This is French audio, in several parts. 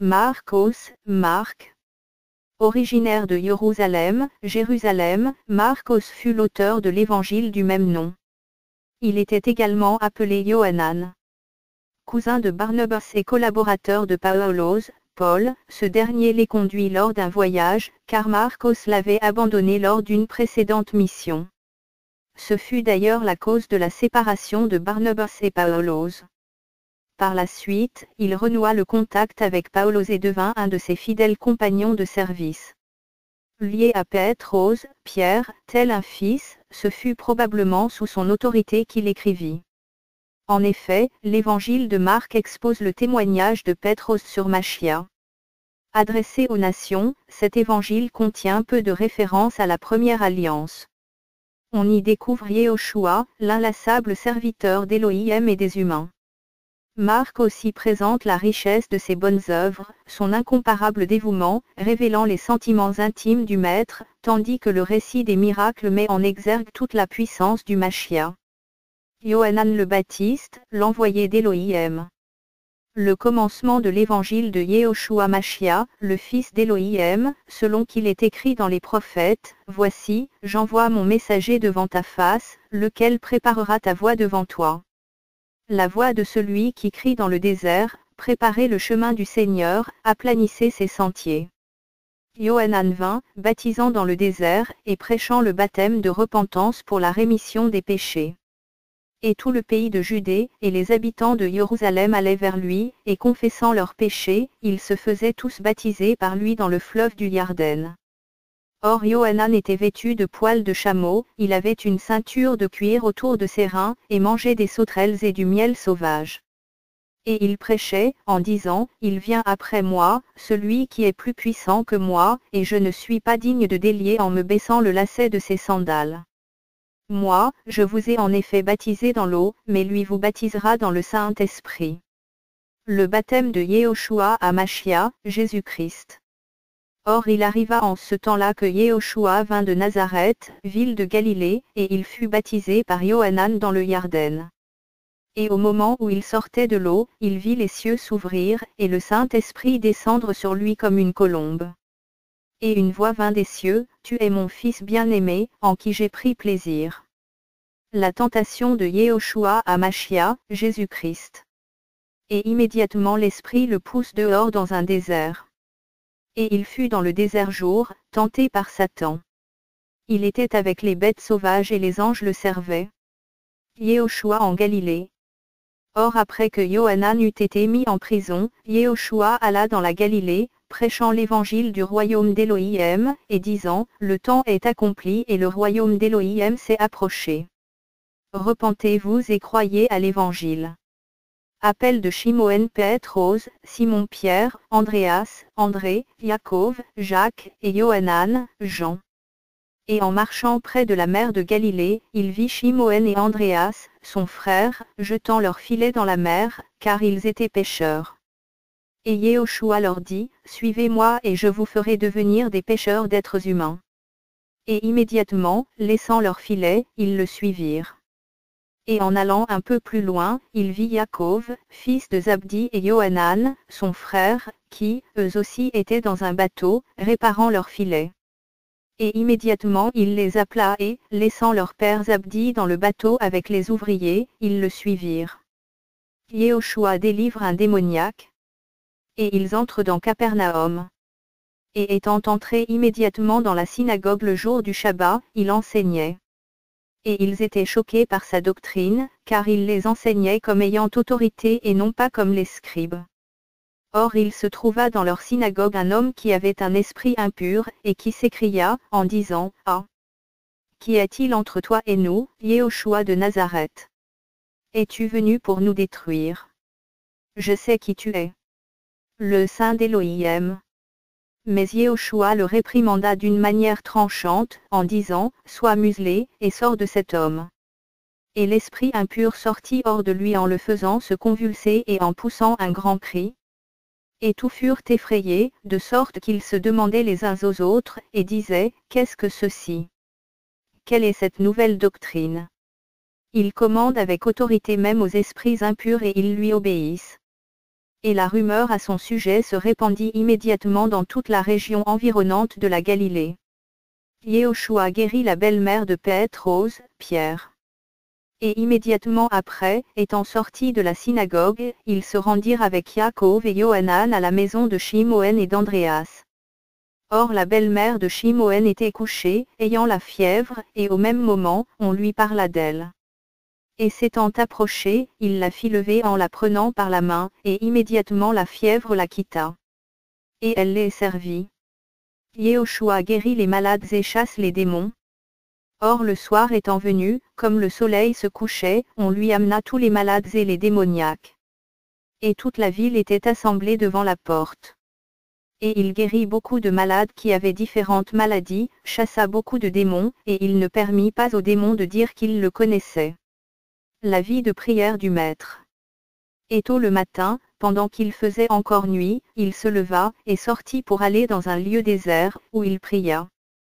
Marcos, Marc. Originaire de Jérusalem, Marcos fut l'auteur de l'évangile du même nom. Il était également appelé Yohanan. Cousin de Barnabas et collaborateur de Paul, ce dernier les conduit lors d'un voyage, car Marcos l'avait abandonné lors d'une précédente mission. Ce fut d'ailleurs la cause de la séparation de Barnabas et Paulos. Par la suite, il renoua le contact avec Paulos et devint un de ses fidèles compagnons de service. Lié à Pierre, tel un fils, ce fut probablement sous son autorité qu'il écrivit. En effet, l'évangile de Marc expose le témoignage de Pétros sur Machia. Adressé aux nations, cet évangile contient peu de références à la première alliance. On y découvre Yehoshua, l'inlassable serviteur d'Élohim et des humains. Marc aussi présente la richesse de ses bonnes œuvres, son incomparable dévouement, révélant les sentiments intimes du Maître, tandis que le récit des miracles met en exergue toute la puissance du Machia. Yohanan le Baptiste, l'envoyé d'Élohim. Le commencement de l'évangile de Yehoshua Machia, le fils d'Élohim, selon qu'il est écrit dans les prophètes, « Voici, j'envoie mon messager devant ta face, lequel préparera ta voie devant toi. » La voix de celui qui crie dans le désert, « Préparez le chemin du Seigneur, aplanissez ses sentiers. » Yohanan vint, baptisant dans le désert, et prêchant le baptême de repentance pour la rémission des péchés. Et tout le pays de Judée, et les habitants de Jérusalem allaient vers lui, et confessant leurs péchés, ils se faisaient tous baptiser par lui dans le fleuve du Yarden. Or Yohanan était vêtu de poils de chameau, il avait une ceinture de cuir autour de ses reins, et mangeait des sauterelles et du miel sauvage. Et il prêchait, en disant, « Il vient après moi, celui qui est plus puissant que moi, et je ne suis pas digne de délier en me baissant le lacet de ses sandales. Moi, je vous ai en effet baptisé dans l'eau, mais lui vous baptisera dans le Saint-Esprit. » Le baptême de Yehoshua à Machia, Jésus-Christ. Or il arriva en ce temps-là que Yehoshua vint de Nazareth, ville de Galilée, et il fut baptisé par Yohanan dans le Yarden. Et au moment où il sortait de l'eau, il vit les cieux s'ouvrir, et le Saint-Esprit descendre sur lui comme une colombe. Et une voix vint des cieux, « Tu es mon Fils bien-aimé, en qui j'ai pris plaisir. » La tentation de Yehoshua à Machia, Jésus-Christ. Et immédiatement l'Esprit le pousse dehors dans un désert. Et il fut dans le désert jour, tenté par Satan. Il était avec les bêtes sauvages et les anges le servaient. Yehoshua en Galilée. Or après que Yohanan eut été mis en prison, Yehoshua alla dans la Galilée, prêchant l'évangile du royaume d'Élohim, et disant, « Le temps est accompli et le royaume d'Élohim s'est approché. Repentez-vous et croyez à l'évangile. » Appel de Shimon Pétros, Simon-Pierre, Andréas, André, Jacob, Jacques, et Yohanan, Jean. Et en marchant près de la mer de Galilée, il vit Shimon et Andréas, son frère, jetant leurs filets dans la mer, car ils étaient pêcheurs. Et Yehoshua leur dit, « Suivez-moi et je vous ferai devenir des pêcheurs d'êtres humains. » Et immédiatement, laissant leurs filets, ils le suivirent. Et en allant un peu plus loin, il vit Jacob, fils de Zabdi et Yohanan, son frère, qui, eux aussi étaient dans un bateau, réparant leurs filets. Et immédiatement il les appela et, laissant leur père Zabdi dans le bateau avec les ouvriers, ils le suivirent. Yehoshua délivre un démoniaque. Et ils entrent dans Capernaum. Et étant entrés immédiatement dans la synagogue le jour du Shabbat, il enseignait. Et ils étaient choqués par sa doctrine, car il les enseignait comme ayant autorité et non pas comme les scribes. Or il se trouva dans leur synagogue un homme qui avait un esprit impur, et qui s'écria, en disant, « Ah! Qu'y a-t-il entre toi et nous, Yehoshua de Nazareth? Es-tu venu pour nous détruire? Je sais qui tu es. Le Saint d'Élohim. » Mais Yehoshua le réprimanda d'une manière tranchante, en disant, « Sois muselé, et sors de cet homme. » Et l'esprit impur sortit hors de lui en le faisant se convulser et en poussant un grand cri. Et tous furent effrayés, de sorte qu'ils se demandaient les uns aux autres, et disaient, « Qu'est-ce que ceci? Quelle est cette nouvelle doctrine? Il commande avec autorité même aux esprits impurs et ils lui obéissent. » Et la rumeur à son sujet se répandit immédiatement dans toute la région environnante de la Galilée. Yehoshua guérit la belle-mère de Pétrose, Pierre. Et immédiatement après, étant sortis de la synagogue, ils se rendirent avec Yaakov et Yohanan à la maison de Shimon et d'Andréas. Or la belle-mère de Shimon était couchée, ayant la fièvre, et au même moment, on lui parla d'elle. Et s'étant approché, il la fit lever en la prenant par la main, et immédiatement la fièvre la quitta. Et elle les servit. Yehoshua guérit les malades et chasse les démons. Or le soir étant venu, comme le soleil se couchait, on lui amena tous les malades et les démoniaques. Et toute la ville était assemblée devant la porte. Et il guérit beaucoup de malades qui avaient différentes maladies, chassa beaucoup de démons, et il ne permit pas aux démons de dire qu'ils le connaissaient. La vie de prière du Maître. Et tôt le matin, pendant qu'il faisait encore nuit, il se leva, et sortit pour aller dans un lieu désert, où il pria.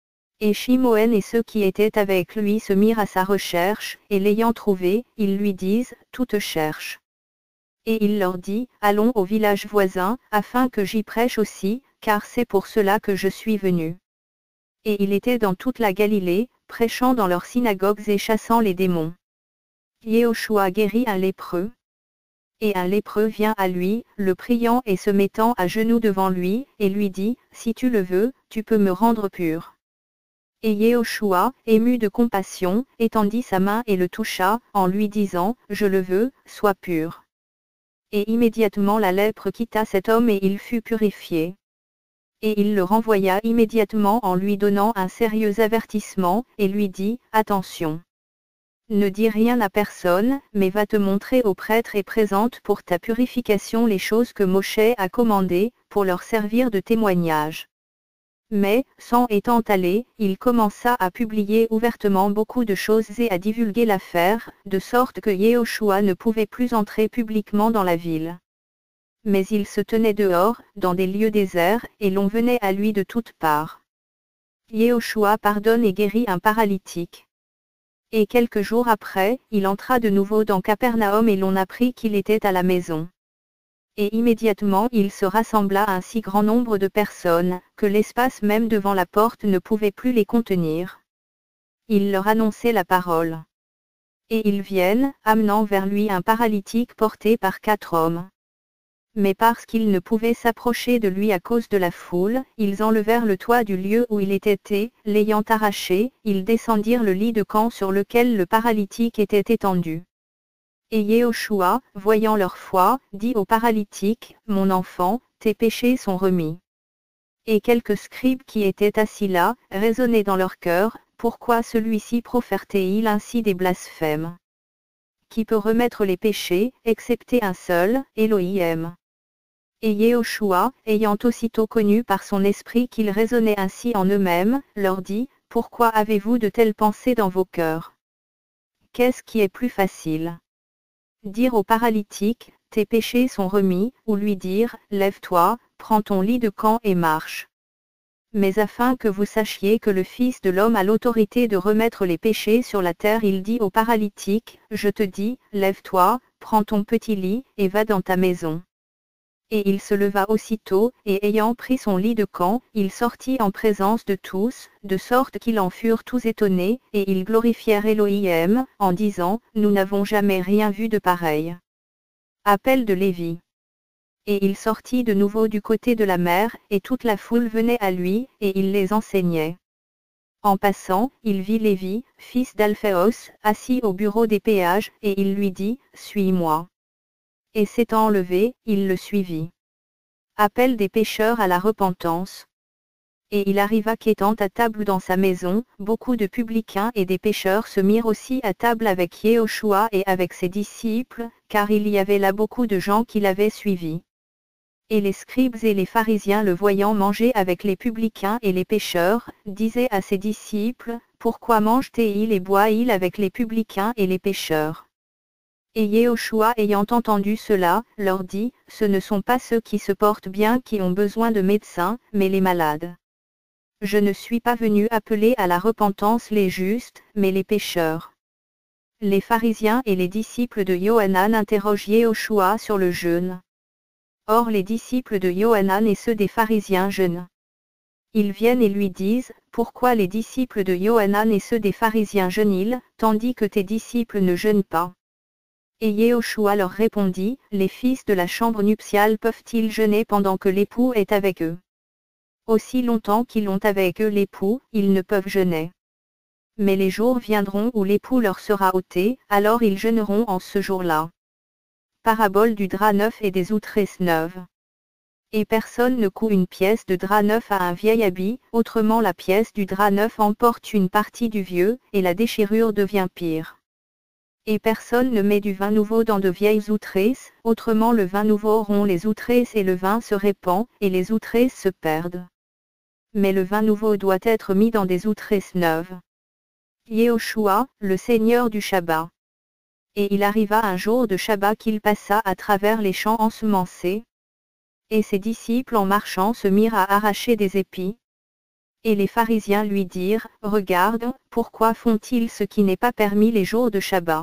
Et Shimon et ceux qui étaient avec lui se mirent à sa recherche, et l'ayant trouvé, ils lui disent, Tout te cherche. Et il leur dit, Allons au village voisin, afin que j'y prêche aussi, car c'est pour cela que je suis venu. Et il était dans toute la Galilée, prêchant dans leurs synagogues et chassant les démons. Yehoshua guérit un lépreux. Et un lépreux vient à lui, le priant et se mettant à genoux devant lui, et lui dit, Si tu le veux, tu peux me rendre pur. Et Yehoshua, ému de compassion, étendit sa main et le toucha, en lui disant, Je le veux, sois pur. Et immédiatement la lèpre quitta cet homme et il fut purifié. Et il le renvoya immédiatement en lui donnant un sérieux avertissement, et lui dit, Attention. Ne dis rien à personne, mais va te montrer aux prêtres et présente pour ta purification les choses que Moshe a commandées, pour leur servir de témoignage. Mais, s'en étant allé, il commença à publier ouvertement beaucoup de choses et à divulguer l'affaire, de sorte que Yehoshua ne pouvait plus entrer publiquement dans la ville. Mais il se tenait dehors, dans des lieux déserts, et l'on venait à lui de toutes parts. Yehoshua pardonne et guérit un paralytique. Et quelques jours après, il entra de nouveau dans Capernaum et l'on apprit qu'il était à la maison. Et immédiatement il se rassembla un si grand nombre de personnes, que l'espace même devant la porte ne pouvait plus les contenir. Il leur annonçait la parole. Et ils viennent, amenant vers lui un paralytique porté par 4 hommes. Mais parce qu'ils ne pouvaient s'approcher de lui à cause de la foule, ils enlevèrent le toit du lieu où il était et, l'ayant arraché, ils descendirent le lit de camp sur lequel le paralytique était étendu. Et Yehoshua, voyant leur foi, dit au paralytique, Mon enfant, tes péchés sont remis. Et quelques scribes qui étaient assis là, raisonnaient dans leur cœur, pourquoi celui-ci profère-t-il ainsi des blasphèmes? Qui peut remettre les péchés, excepté un seul, Elohim? Et Yehoshua, ayant aussitôt connu par son esprit qu'ils raisonnaient ainsi en eux-mêmes, leur dit, Pourquoi avez-vous de telles pensées dans vos cœurs? Qu'est-ce qui est plus facile? Dire au paralytique, tes péchés sont remis, ou lui dire, lève-toi, prends ton lit de camp et marche. Mais afin que vous sachiez que le Fils de l'homme a l'autorité de remettre les péchés sur la terre, il dit au paralytique, je te dis, lève-toi, prends ton petit lit, et va dans ta maison. Et il se leva aussitôt, et ayant pris son lit de camp, il sortit en présence de tous, de sorte qu'ils en furent tous étonnés, et ils glorifièrent Elohim, en disant, Nous n'avons jamais rien vu de pareil. Appel de Lévi. Et il sortit de nouveau du côté de la mer, et toute la foule venait à lui, et il les enseignait. En passant, il vit Lévi, fils d'Alphéos, assis au bureau des péages, et il lui dit, Suis-moi. Et s'étant enlevé, il le suivit. Appel des pécheurs à la repentance. Et il arriva qu'étant à table dans sa maison, beaucoup de publicains et des pécheurs se mirent aussi à table avec Yehoshua et avec ses disciples, car il y avait là beaucoup de gens qui l'avaient suivi. Et les scribes et les pharisiens le voyant manger avec les publicains et les pécheurs, disaient à ses disciples, Pourquoi mange-t-il et boit-il avec les publicains et les pécheurs? Et Yehoshua ayant entendu cela, leur dit, Ce ne sont pas ceux qui se portent bien qui ont besoin de médecins, mais les malades. Je ne suis pas venu appeler à la repentance les justes, mais les pécheurs. Les pharisiens et les disciples de Yohanan interrogent Yehoshua sur le jeûne. Or les disciples de Johanan et ceux des pharisiens jeûnent. Ils viennent et lui disent, pourquoi les disciples de Johanan et ceux des pharisiens jeûnent-ils, tandis que tes disciples ne jeûnent pas? Et Yehoshua leur répondit, les fils de la chambre nuptiale peuvent-ils jeûner pendant que l'époux est avec eux? Aussi longtemps qu'ils ont avec eux l'époux, ils ne peuvent jeûner. Mais les jours viendront où l'époux leur sera ôté, alors ils jeûneront en ce jour-là. Parabole du drap neuf et des outresses neuves. Et personne ne coud une pièce de drap neuf à un vieil habit, autrement la pièce du drap neuf emporte une partie du vieux, et la déchirure devient pire. Et personne ne met du vin nouveau dans de vieilles outresses, autrement le vin nouveau rompt les outresses et le vin se répand, et les outresses se perdent. Mais le vin nouveau doit être mis dans des outresses neuves. Yehoshua, le Seigneur du Shabbat. Et il arriva un jour de Shabbat qu'il passa à travers les champs ensemencés. Et ses disciples en marchant se mirent à arracher des épis. Et les pharisiens lui dirent, regarde, pourquoi font-ils ce qui n'est pas permis les jours de Shabbat?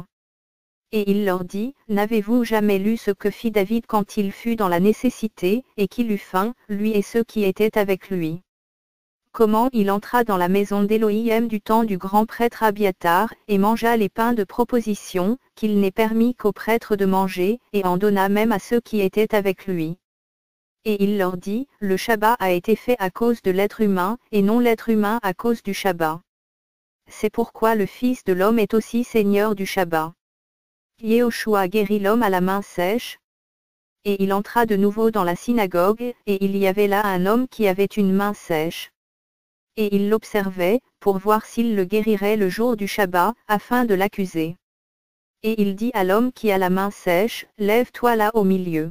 Et il leur dit, n'avez-vous jamais lu ce que fit David quand il fut dans la nécessité, et qu'il eut faim, lui et ceux qui étaient avec lui? Comment il entra dans la maison d'Élohim du temps du grand prêtre Abiatar, et mangea les pains de proposition, qu'il n'est permis qu'aux prêtres de manger, et en donna même à ceux qui étaient avec lui. Et il leur dit, le Shabbat a été fait à cause de l'être humain, et non l'être humain à cause du Shabbat. C'est pourquoi le Fils de l'homme est aussi Seigneur du Shabbat. Yehoshua guérit l'homme à la main sèche. Et il entra de nouveau dans la synagogue, et il y avait là un homme qui avait une main sèche. Et il l'observait, pour voir s'il le guérirait le jour du Shabbat, afin de l'accuser. Et il dit à l'homme qui a la main sèche, lève-toi là au milieu.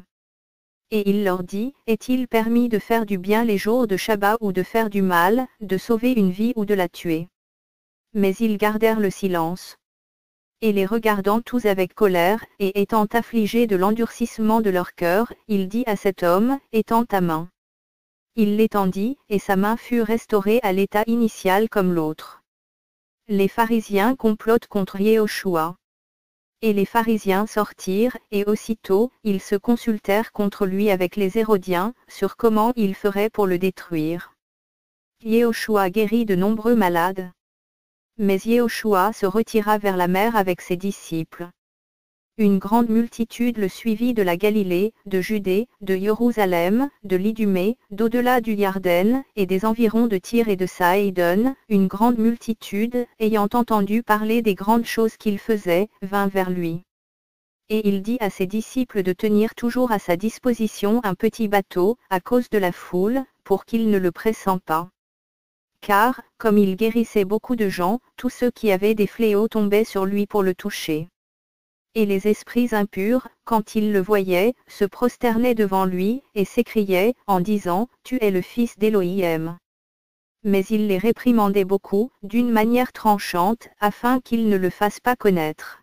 Et il leur dit, est-il permis de faire du bien les jours de Shabbat ou de faire du mal, de sauver une vie ou de la tuer? Mais ils gardèrent le silence. Et les regardant tous avec colère, et étant affligés de l'endurcissement de leur cœur, il dit à cet homme, étends ta main. Il l'étendit, et sa main fut restaurée à l'état initial comme l'autre. Les pharisiens complotent contre Yehoshua. Et les pharisiens sortirent, et aussitôt, ils se consultèrent contre lui avec les Hérodiens, sur comment ils feraient pour le détruire. Yehoshua guérit de nombreux malades. Mais Yehoshua se retira vers la mer avec ses disciples. Une grande multitude le suivit de la Galilée, de Judée, de Jérusalem, de l'Idumée, d'au-delà du Yarden, et des environs de Tyr et de Saïdon, une grande multitude, ayant entendu parler des grandes choses qu'il faisait, vint vers lui. Et il dit à ses disciples de tenir toujours à sa disposition un petit bateau, à cause de la foule, pour qu'ils ne le pressent pas. Car, comme il guérissait beaucoup de gens, tous ceux qui avaient des fléaux tombaient sur lui pour le toucher. Et les esprits impurs, quand ils le voyaient, se prosternaient devant lui, et s'écriaient, en disant, tu es le fils d'Élohim. Mais il les réprimandait beaucoup, d'une manière tranchante, afin qu'ils ne le fassent pas connaître.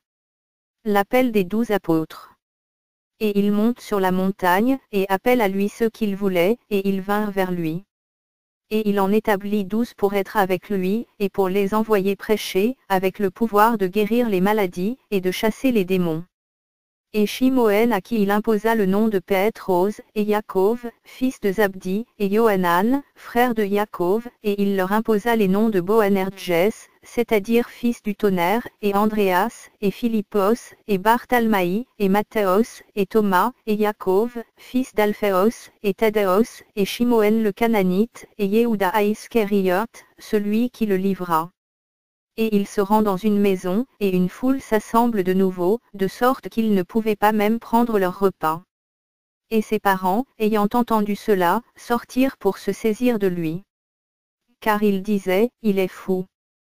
L'appel des 12 apôtres. Et il monte sur la montagne, et appelle à lui ceux qu'il voulait, et ils vinrent vers lui. Et il en établit 12 pour être avec lui, et pour les envoyer prêcher, avec le pouvoir de guérir les maladies, et de chasser les démons. Et Shimoën à qui il imposa le nom de Pétros, et Yaakov, fils de Zabdi, et Yohanan, frère de Yaakov, et il leur imposa les noms de Boanerges, c'est-à-dire fils du tonnerre, et Andréas, et Philippos, et Barthalmaï, et Matthéos, et Thomas, et Yaakov, fils d'Alphéos, et Thaddaeos, et Shimoën le Cananite, et Yehuda à Iscariote, celui qui le livra. Et il se rend dans une maison, et une foule s'assemble de nouveau, de sorte qu'ils ne pouvaient pas même prendre leur repas. Et ses parents, ayant entendu cela, sortirent pour se saisir de lui. Car ils disaient, il est fou.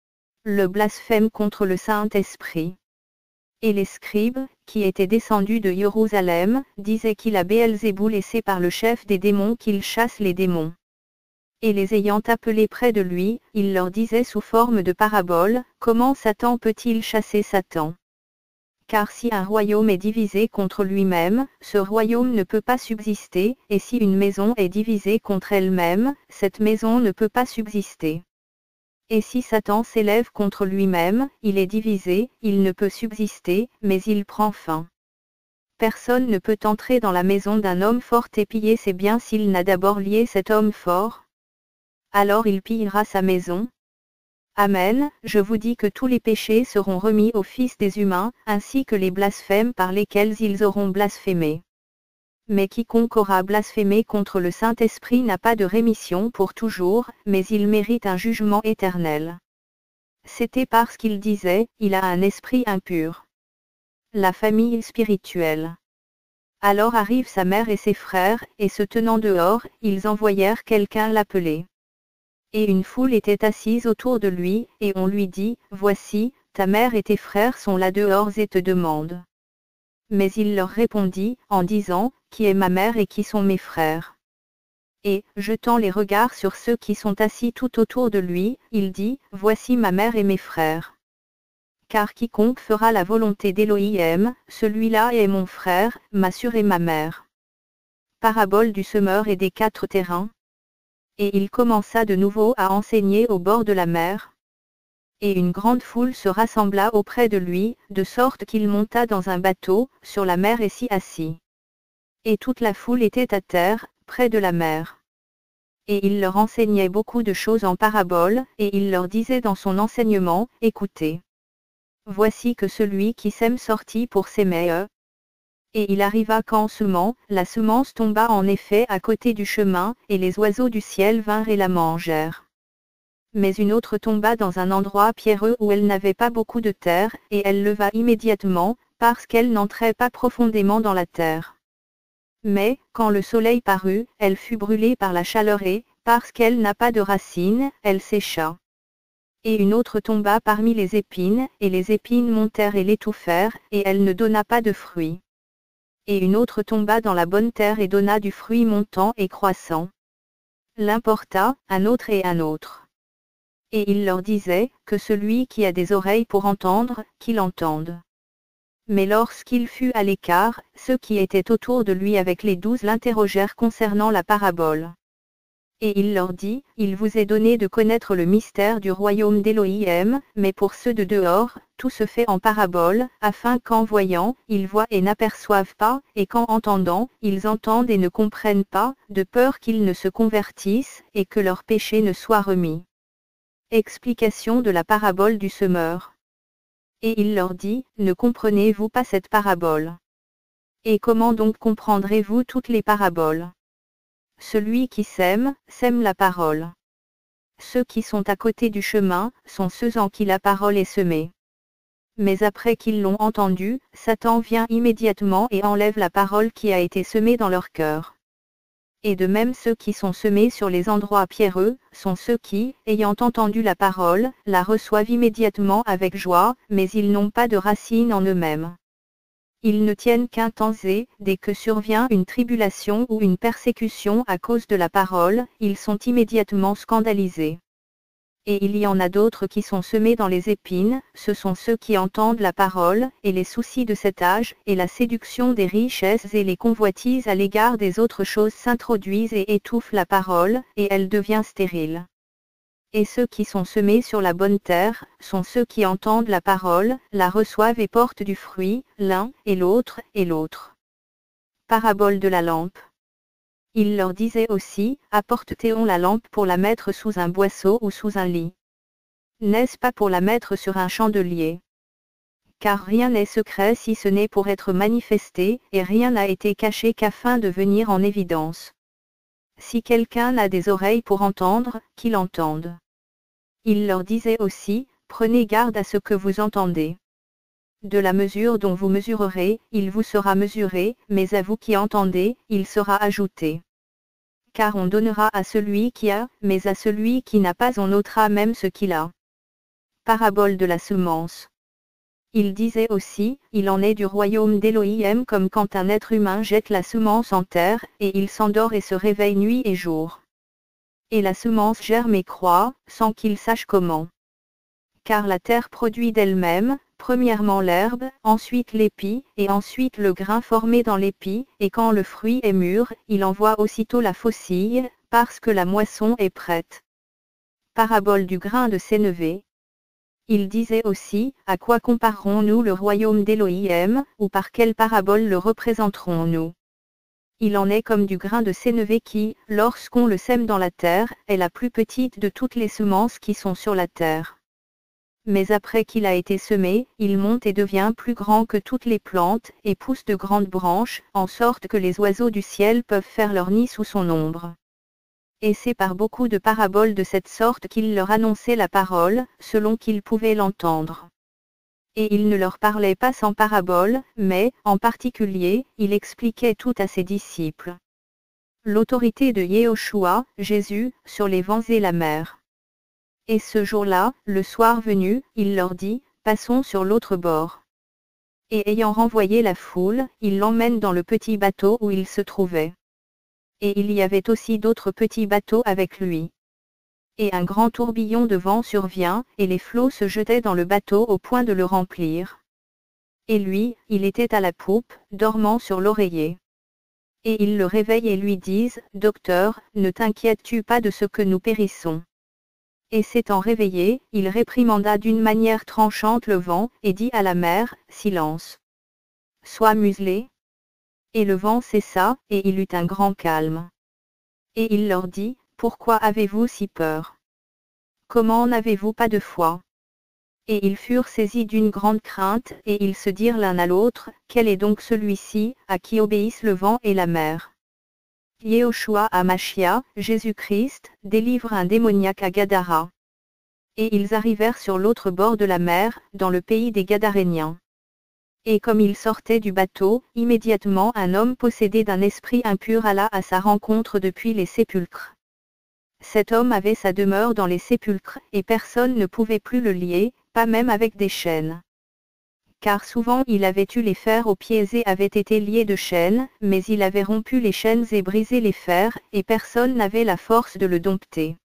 Le blasphème contre le Saint-Esprit. Et les scribes, qui étaient descendus de Jérusalem, disaient qu'il a Béelzéboul et c'est par le chef des démons qu'il chasse les démons. Et les ayant appelés près de lui, il leur disait sous forme de parabole, comment Satan peut-il chasser Satan? Car si un royaume est divisé contre lui-même, ce royaume ne peut pas subsister, et si une maison est divisée contre elle-même, cette maison ne peut pas subsister. Et si Satan s'élève contre lui-même, il est divisé, il ne peut subsister, mais il prend fin. personne ne peut entrer dans la maison d'un homme fort et piller ses biens s'il n'a d'abord lié cet homme fort. Alors il pillera sa maison. Amen, je vous dis que tous les péchés seront remis aux fils des humains, ainsi que les blasphèmes par lesquels ils auront blasphémé. Mais quiconque aura blasphémé contre le Saint-Esprit n'a pas de rémission pour toujours, mais il mérite un jugement éternel. C'était parce qu'il disait, il a un esprit impur. La famille spirituelle. Alors arrivent sa mère et ses frères, et se tenant dehors, ils envoyèrent quelqu'un l'appeler. Et une foule était assise autour de lui, et on lui dit, voici, ta mère et tes frères sont là dehors et te demandent. Mais il leur répondit, en disant, qui est ma mère et qui sont mes frères? Et, jetant les regards sur ceux qui sont assis tout autour de lui, il dit, voici ma mère et mes frères. Car quiconque fera la volonté d'Élohim, celui-là est mon frère, ma sœur et ma mère. Parabole du semeur et des 4 terrains. Et il commença de nouveau à enseigner au bord de la mer. Et une grande foule se rassembla auprès de lui, de sorte qu'il monta dans un bateau, sur la mer et s'y assit. Et toute la foule était à terre, près de la mer. Et il leur enseignait beaucoup de choses en paraboles, et il leur disait dans son enseignement, écoutez. Voici que celui qui sème sortit pour s'aimer. Et il arriva qu'en semant, la semence tomba en effet à côté du chemin, et les oiseaux du ciel vinrent et la mangèrent. Mais une autre tomba dans un endroit pierreux où elle n'avait pas beaucoup de terre, et elle leva immédiatement, parce qu'elle n'entrait pas profondément dans la terre. Mais, quand le soleil parut, elle fut brûlée par la chaleur et, parce qu'elle n'a pas de racines, elle sécha. Et une autre tomba parmi les épines, et les épines montèrent et l'étouffèrent, et elle ne donna pas de fruits. Et une autre tomba dans la bonne terre et donna du fruit montant et croissant. L'un porta, un autre et un autre. Et il leur disait, que celui qui a des oreilles pour entendre, qu'il entende. Mais lorsqu'il fut à l'écart, ceux qui étaient autour de lui avec les 12 l'interrogèrent concernant la parabole. Et il leur dit, il vous est donné de connaître le mystère du royaume d'Élohim, mais pour ceux de dehors, tout se fait en parabole, afin qu'en voyant, ils voient et n'aperçoivent pas, et qu'en entendant, ils entendent et ne comprennent pas, de peur qu'ils ne se convertissent, et que leurs péchés ne soient remis. Explication de la parabole du semeur. Et il leur dit, ne comprenez-vous pas cette parabole? Et comment donc comprendrez-vous toutes les paraboles? Celui qui sème, sème la parole. Ceux qui sont à côté du chemin, sont ceux en qui la parole est semée. Mais après qu'ils l'ont entendue, Satan vient immédiatement et enlève la parole qui a été semée dans leur cœur. Et de même ceux qui sont semés sur les endroits pierreux, sont ceux qui, ayant entendu la parole, la reçoivent immédiatement avec joie, mais ils n'ont pas de racines en eux-mêmes. Ils ne tiennent qu'un temps et, dès que survient une tribulation ou une persécution à cause de la parole, ils sont immédiatement scandalisés. Et il y en a d'autres qui sont semés dans les épines, ce sont ceux qui entendent la parole, et les soucis de cet âge, et la séduction des richesses et les convoitises à l'égard des autres choses s'introduisent et étouffent la parole, et elle devient stérile. Et ceux qui sont semés sur la bonne terre, sont ceux qui entendent la parole, la reçoivent et portent du fruit, l'un, et l'autre, et l'autre. Parabole de la lampe. Il leur disait aussi, apportez-on la lampe pour la mettre sous un boisseau ou sous un lit? N'est-ce pas pour la mettre sur un chandelier? Car rien n'est secret si ce n'est pour être manifesté, et rien n'a été caché qu'afin de venir en évidence. Si quelqu'un a des oreilles pour entendre, qu'il entende. Il leur disait aussi, prenez garde à ce que vous entendez. De la mesure dont vous mesurerez, il vous sera mesuré, mais à vous qui entendez, il sera ajouté. Car on donnera à celui qui a, mais à celui qui n'a pas on ôtera même ce qu'il a. Parabole de la semence. Il disait aussi, il en est du royaume d'Élohim comme quand un être humain jette la semence en terre, et il s'endort et se réveille nuit et jour. Et la semence germe et croît, sans qu'il sache comment. Car la terre produit d'elle-même, premièrement l'herbe, ensuite l'épi, et ensuite le grain formé dans l'épi, et quand le fruit est mûr, il envoie aussitôt la faucille, parce que la moisson est prête. Parabole du grain de sénévé. Il disait aussi, à quoi comparerons-nous le royaume d'Élohim, ou par quelle parabole le représenterons-nous? Il en est comme du grain de sénévé qui, lorsqu'on le sème dans la terre, est la plus petite de toutes les semences qui sont sur la terre. Mais après qu'il a été semé, il monte et devient plus grand que toutes les plantes, et pousse de grandes branches, en sorte que les oiseaux du ciel peuvent faire leur nid sous son ombre. Et c'est par beaucoup de paraboles de cette sorte qu'il leur annonçait la parole, selon qu'ils pouvaient l'entendre. Et il ne leur parlait pas sans paraboles, mais, en particulier, il expliquait tout à ses disciples. L'autorité de Yehoshua, Jésus, sur les vents et la mer. Et ce jour-là, le soir venu, il leur dit, passons sur l'autre bord. Et ayant renvoyé la foule, il l'emmène dans le petit bateau où il se trouvait. Et il y avait aussi d'autres petits bateaux avec lui. Et un grand tourbillon de vent survient, et les flots se jetaient dans le bateau au point de le remplir. Et lui, il était à la poupe, dormant sur l'oreiller. Et ils le réveillent et lui disent, Docteur, ne t'inquiètes-tu pas de ce que nous périssons? Et s'étant réveillé, il réprimanda d'une manière tranchante le vent, et dit à la mer, Silence. Sois muselé. Et le vent cessa, et il eut un grand calme. Et il leur dit, Pourquoi avez-vous si peur? Comment n'avez-vous pas de foi? Et ils furent saisis d'une grande crainte, et ils se dirent l'un à l'autre, Quel est donc celui-ci, à qui obéissent le vent et la mer? Yehoshua Hamashia, Jésus-Christ, délivre un démoniaque à Gadara. Et ils arrivèrent sur l'autre bord de la mer, dans le pays des Gadaréniens. Et comme ils sortaient du bateau, immédiatement un homme possédé d'un esprit impur alla à sa rencontre depuis les sépulcres. Cet homme avait sa demeure dans les sépulcres, et personne ne pouvait plus le lier, pas même avec des chaînes. Car souvent il avait eu les fers aux pieds et avait été lié de chaînes, mais il avait rompu les chaînes et brisé les fers, et personne n'avait la force de le dompter.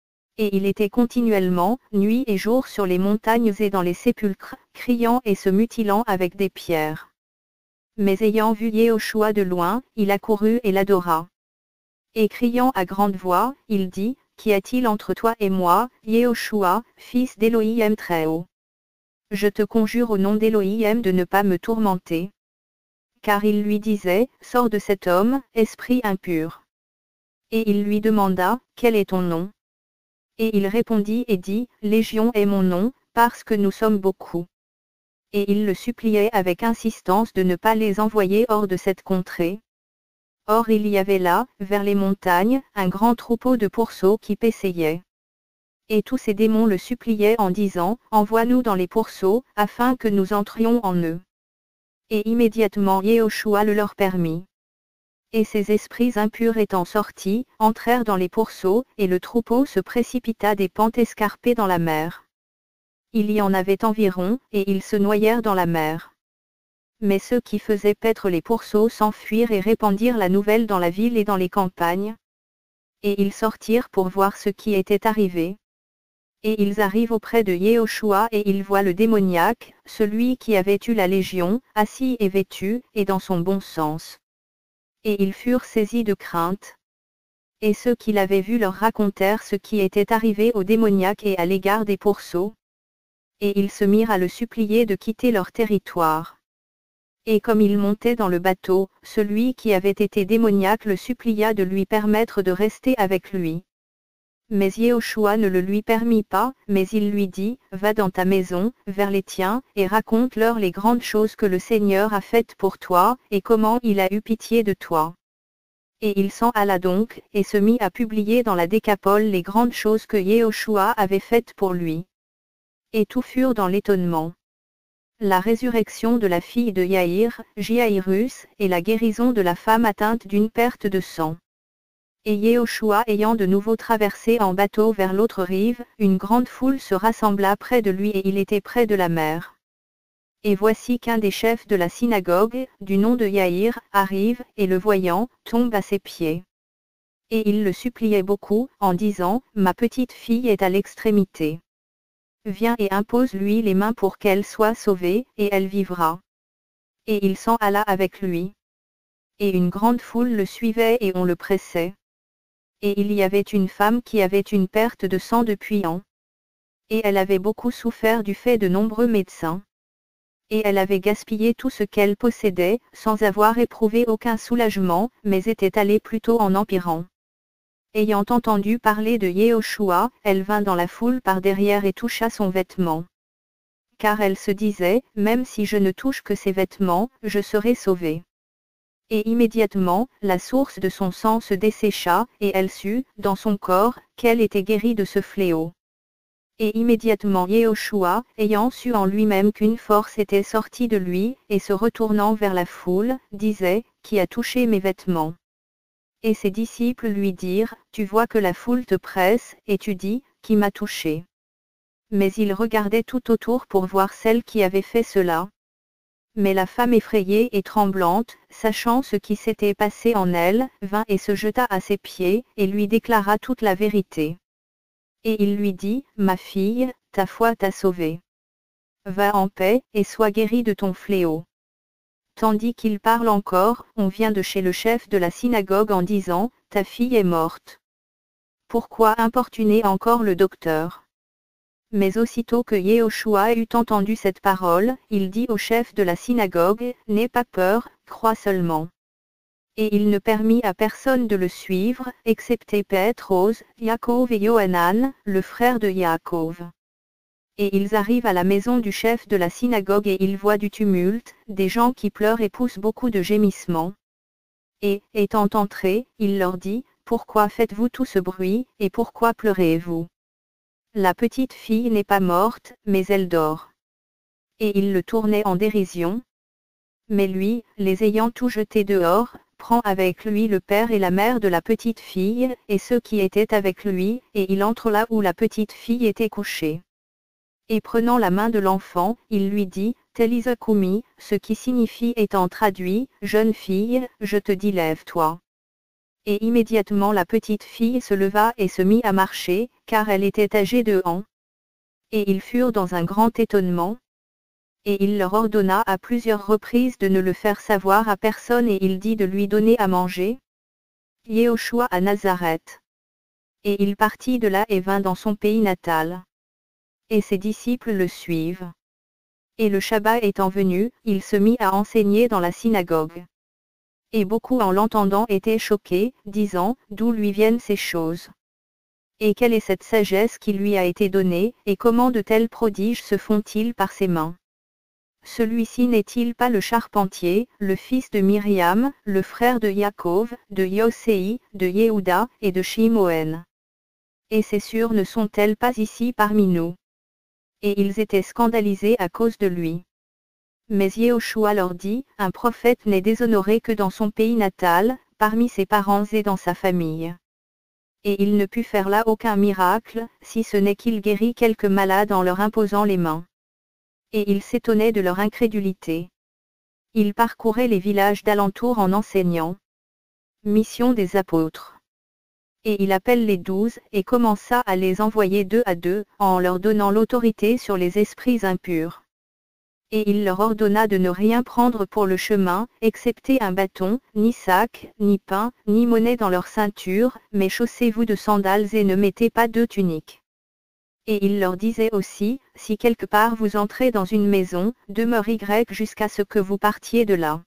Et il était continuellement, nuit et jour sur les montagnes et dans les sépulcres, criant et se mutilant avec des pierres. Mais ayant vu Yehoshua de loin, il accourut et l'adora. Et criant à grande voix, il dit, Qu'y a-t-il entre toi et moi, Yehoshua, fils d'Élohim Très-Haut? Je te conjure au nom d'Élohim de ne pas me tourmenter. Car il lui disait, Sors de cet homme, esprit impur. Et il lui demanda, Quel est ton nom? Et il répondit et dit, Légion est mon nom, parce que nous sommes beaucoup. Et il le suppliait avec insistance de ne pas les envoyer hors de cette contrée. Or il y avait là, vers les montagnes, un grand troupeau de pourceaux qui paissaient. Et tous ces démons le suppliaient en disant, Envoie-nous dans les pourceaux, afin que nous entrions en eux. Et immédiatement Yehoshua le leur permit. Et ces esprits impurs étant sortis, entrèrent dans les pourceaux, et le troupeau se précipita des pentes escarpées dans la mer. Il y en avait environ, et ils se noyèrent dans la mer. Mais ceux qui faisaient paître les pourceaux s'enfuirent et répandirent la nouvelle dans la ville et dans les campagnes. Et ils sortirent pour voir ce qui était arrivé. Et ils arrivent auprès de Yehoshua et ils voient le démoniaque, celui qui avait eu la légion, assis et vêtu, et dans son bon sens. Et ils furent saisis de crainte. Et ceux qui l'avaient vu leur racontèrent ce qui était arrivé au démoniaque et à l'égard des pourceaux. Et ils se mirent à le supplier de quitter leur territoire. Et comme il montait dans le bateau, celui qui avait été démoniaque le supplia de lui permettre de rester avec lui. Mais Yehoshua ne le lui permit pas, mais il lui dit, Va dans ta maison, vers les tiens, et raconte-leur les grandes choses que le Seigneur a faites pour toi, et comment il a eu pitié de toi. Et il s'en alla donc, et se mit à publier dans la Décapole les grandes choses que Yehoshua avait faites pour lui. Et tous furent dans l'étonnement. La résurrection de la fille de Jaïrus, et la guérison de la femme atteinte d'une perte de sang. Et Yehoshua ayant de nouveau traversé en bateau vers l'autre rive, une grande foule se rassembla près de lui et il était près de la mer. Et voici qu'un des chefs de la synagogue, du nom de Jaïr, arrive, et le voyant, tombe à ses pieds. Et il le suppliait beaucoup, en disant, Ma petite fille est à l'extrémité. Viens et impose-lui les mains pour qu'elle soit sauvée, et elle vivra. Et il s'en alla avec lui. Et une grande foule le suivait et on le pressait. Et il y avait une femme qui avait une perte de sang depuis ans. Et elle avait beaucoup souffert du fait de nombreux médecins. Et elle avait gaspillé tout ce qu'elle possédait, sans avoir éprouvé aucun soulagement, mais était allée plutôt en empirant. Ayant entendu parler de Yehoshua, elle vint dans la foule par derrière et toucha son vêtement. Car elle se disait, même si je ne touche que ses vêtements, je serai sauvée. Et immédiatement, la source de son sang se dessécha, et elle sut, dans son corps, qu'elle était guérie de ce fléau. Et immédiatement Yehoshua, ayant su en lui-même qu'une force était sortie de lui, et se retournant vers la foule, disait, Qui a touché mes vêtements? Et ses disciples lui dirent, Tu vois que la foule te presse, et tu dis, Qui m'a touché? Mais il regardait tout autour pour voir celle qui avait fait cela. Mais la femme effrayée et tremblante, sachant ce qui s'était passé en elle, vint et se jeta à ses pieds, et lui déclara toute la vérité. Et il lui dit, Ma fille, ta foi t'a sauvée. Va en paix, et sois guérie de ton fléau. Tandis qu'il parle encore, on vient de chez le chef de la synagogue en disant, Ta fille est morte. Pourquoi importuner encore le docteur? Mais aussitôt que Yehoshua eut entendu cette parole, il dit au chef de la synagogue, N'aie pas peur, crois seulement. Et il ne permit à personne de le suivre, excepté Pétros, Yaakov et Yohanan, le frère de Yaakov. Et ils arrivent à la maison du chef de la synagogue et ils voient du tumulte, des gens qui pleurent et poussent beaucoup de gémissements. Et, étant entrés, il leur dit, Pourquoi faites-vous tout ce bruit, et pourquoi pleurez-vous? La petite fille n'est pas morte, mais elle dort. Et ils le tournaient en dérision. Mais lui, les ayant tous jetés dehors, prend avec lui le père et la mère de la petite fille, et ceux qui étaient avec lui, et il entre là où la petite fille était couchée. Et prenant la main de l'enfant, il lui dit, Talitha koumi, ce qui signifie étant traduit, Jeune fille, je te dis lève-toi. Et immédiatement la petite fille se leva et se mit à marcher, car elle était âgée de ans. Et ils furent dans un grand étonnement. Et il leur ordonna à plusieurs reprises de ne le faire savoir à personne et il dit de lui donner à manger. Yehoshua à Nazareth. Et il partit de là et vint dans son pays natal. Et ses disciples le suivent. Et le Shabbat étant venu, il se mit à enseigner dans la synagogue. Et beaucoup en l'entendant étaient choqués, disant, D'où lui viennent ces choses? Et quelle est cette sagesse qui lui a été donnée, et comment de tels prodiges se font-ils par ses mains? Celui-ci n'est-il pas le charpentier, le fils de Myriam, le frère de Yaakov, de Yosei, de Yehuda, et de Shimoen? Et ces sûres ne sont-elles pas ici parmi nous? Et ils étaient scandalisés à cause de lui. Mais Yehoshua leur dit, un prophète n'est déshonoré que dans son pays natal, parmi ses parents et dans sa famille. Et il ne put faire là aucun miracle, si ce n'est qu'il guérit quelques malades en leur imposant les mains. Et il s'étonnait de leur incrédulité. Il parcourait les villages d'alentour en enseignant. Mission des apôtres. Et il appelle les 12, et commença à les envoyer 2 à 2, en leur donnant l'autorité sur les esprits impurs. Et il leur ordonna de ne rien prendre pour le chemin, excepté un bâton, ni sac, ni pain, ni monnaie dans leur ceinture, mais chaussez-vous de sandales et ne mettez pas 2 tuniques. Et il leur disait aussi, si quelque part vous entrez dans une maison, demeurez jusqu'à ce que vous partiez de là.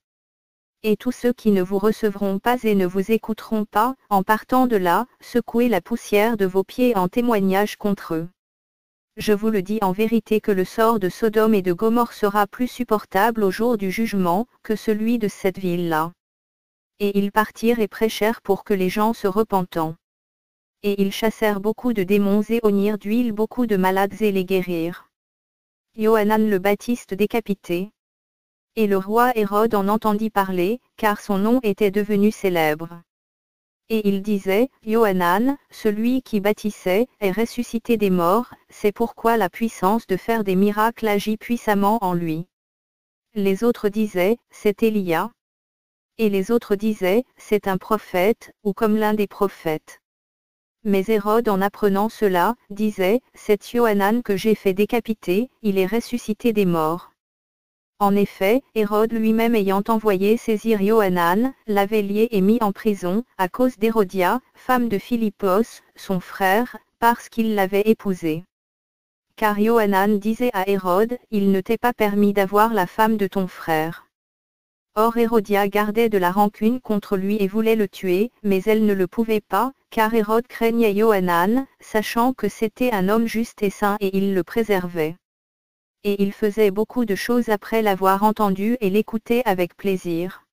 Et tous ceux qui ne vous recevront pas et ne vous écouteront pas, en partant de là, secouez la poussière de vos pieds en témoignage contre eux. Je vous le dis en vérité que le sort de Sodome et de Gomorrhe sera plus supportable au jour du jugement, que celui de cette ville-là. Et ils partirent et prêchèrent pour que les gens se repentant. Et ils chassèrent beaucoup de démons et oignirent d'huile beaucoup de malades et les guérirent. Yohanan le Baptiste décapité. Et le roi Hérode en entendit parler, car son nom était devenu célèbre. Et il disait, Yohanan, celui qui baptisait, est ressuscité des morts, c'est pourquoi la puissance de faire des miracles agit puissamment en lui. Les autres disaient, c'est Élia. Et les autres disaient, c'est un prophète, ou comme l'un des prophètes. Mais Hérode en apprenant cela, disait, c'est Yohanan que j'ai fait décapiter, il est ressuscité des morts. En effet, Hérode lui-même ayant envoyé saisir Yohanan, l'avait lié et mis en prison, à cause d'Hérodia, femme de Philippos, son frère, parce qu'il l'avait épousée. car Johanan disait à Hérode, il ne t'est pas permis d'avoir la femme de ton frère. Or Hérodia gardait de la rancune contre lui et voulait le tuer, mais elle ne le pouvait pas, car Hérode craignait Johanan, sachant que c'était un homme juste et saint et il le préservait. Et il faisait beaucoup de choses après l'avoir entendu et l'écoutait avec plaisir.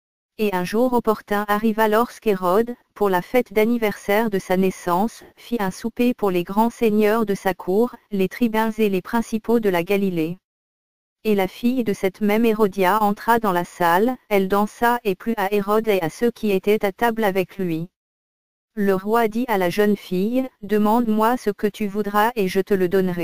Et un jour opportun arriva lorsqu'Hérode, pour la fête d'anniversaire de sa naissance, fit un souper pour les grands seigneurs de sa cour, les tribuns et les principaux de la Galilée. Et la fille de cette même Hérodia entra dans la salle, elle dansa et plut à Hérode et à ceux qui étaient à table avec lui. Le roi dit à la jeune fille, « Demande-moi ce que tu voudras et je te le donnerai. »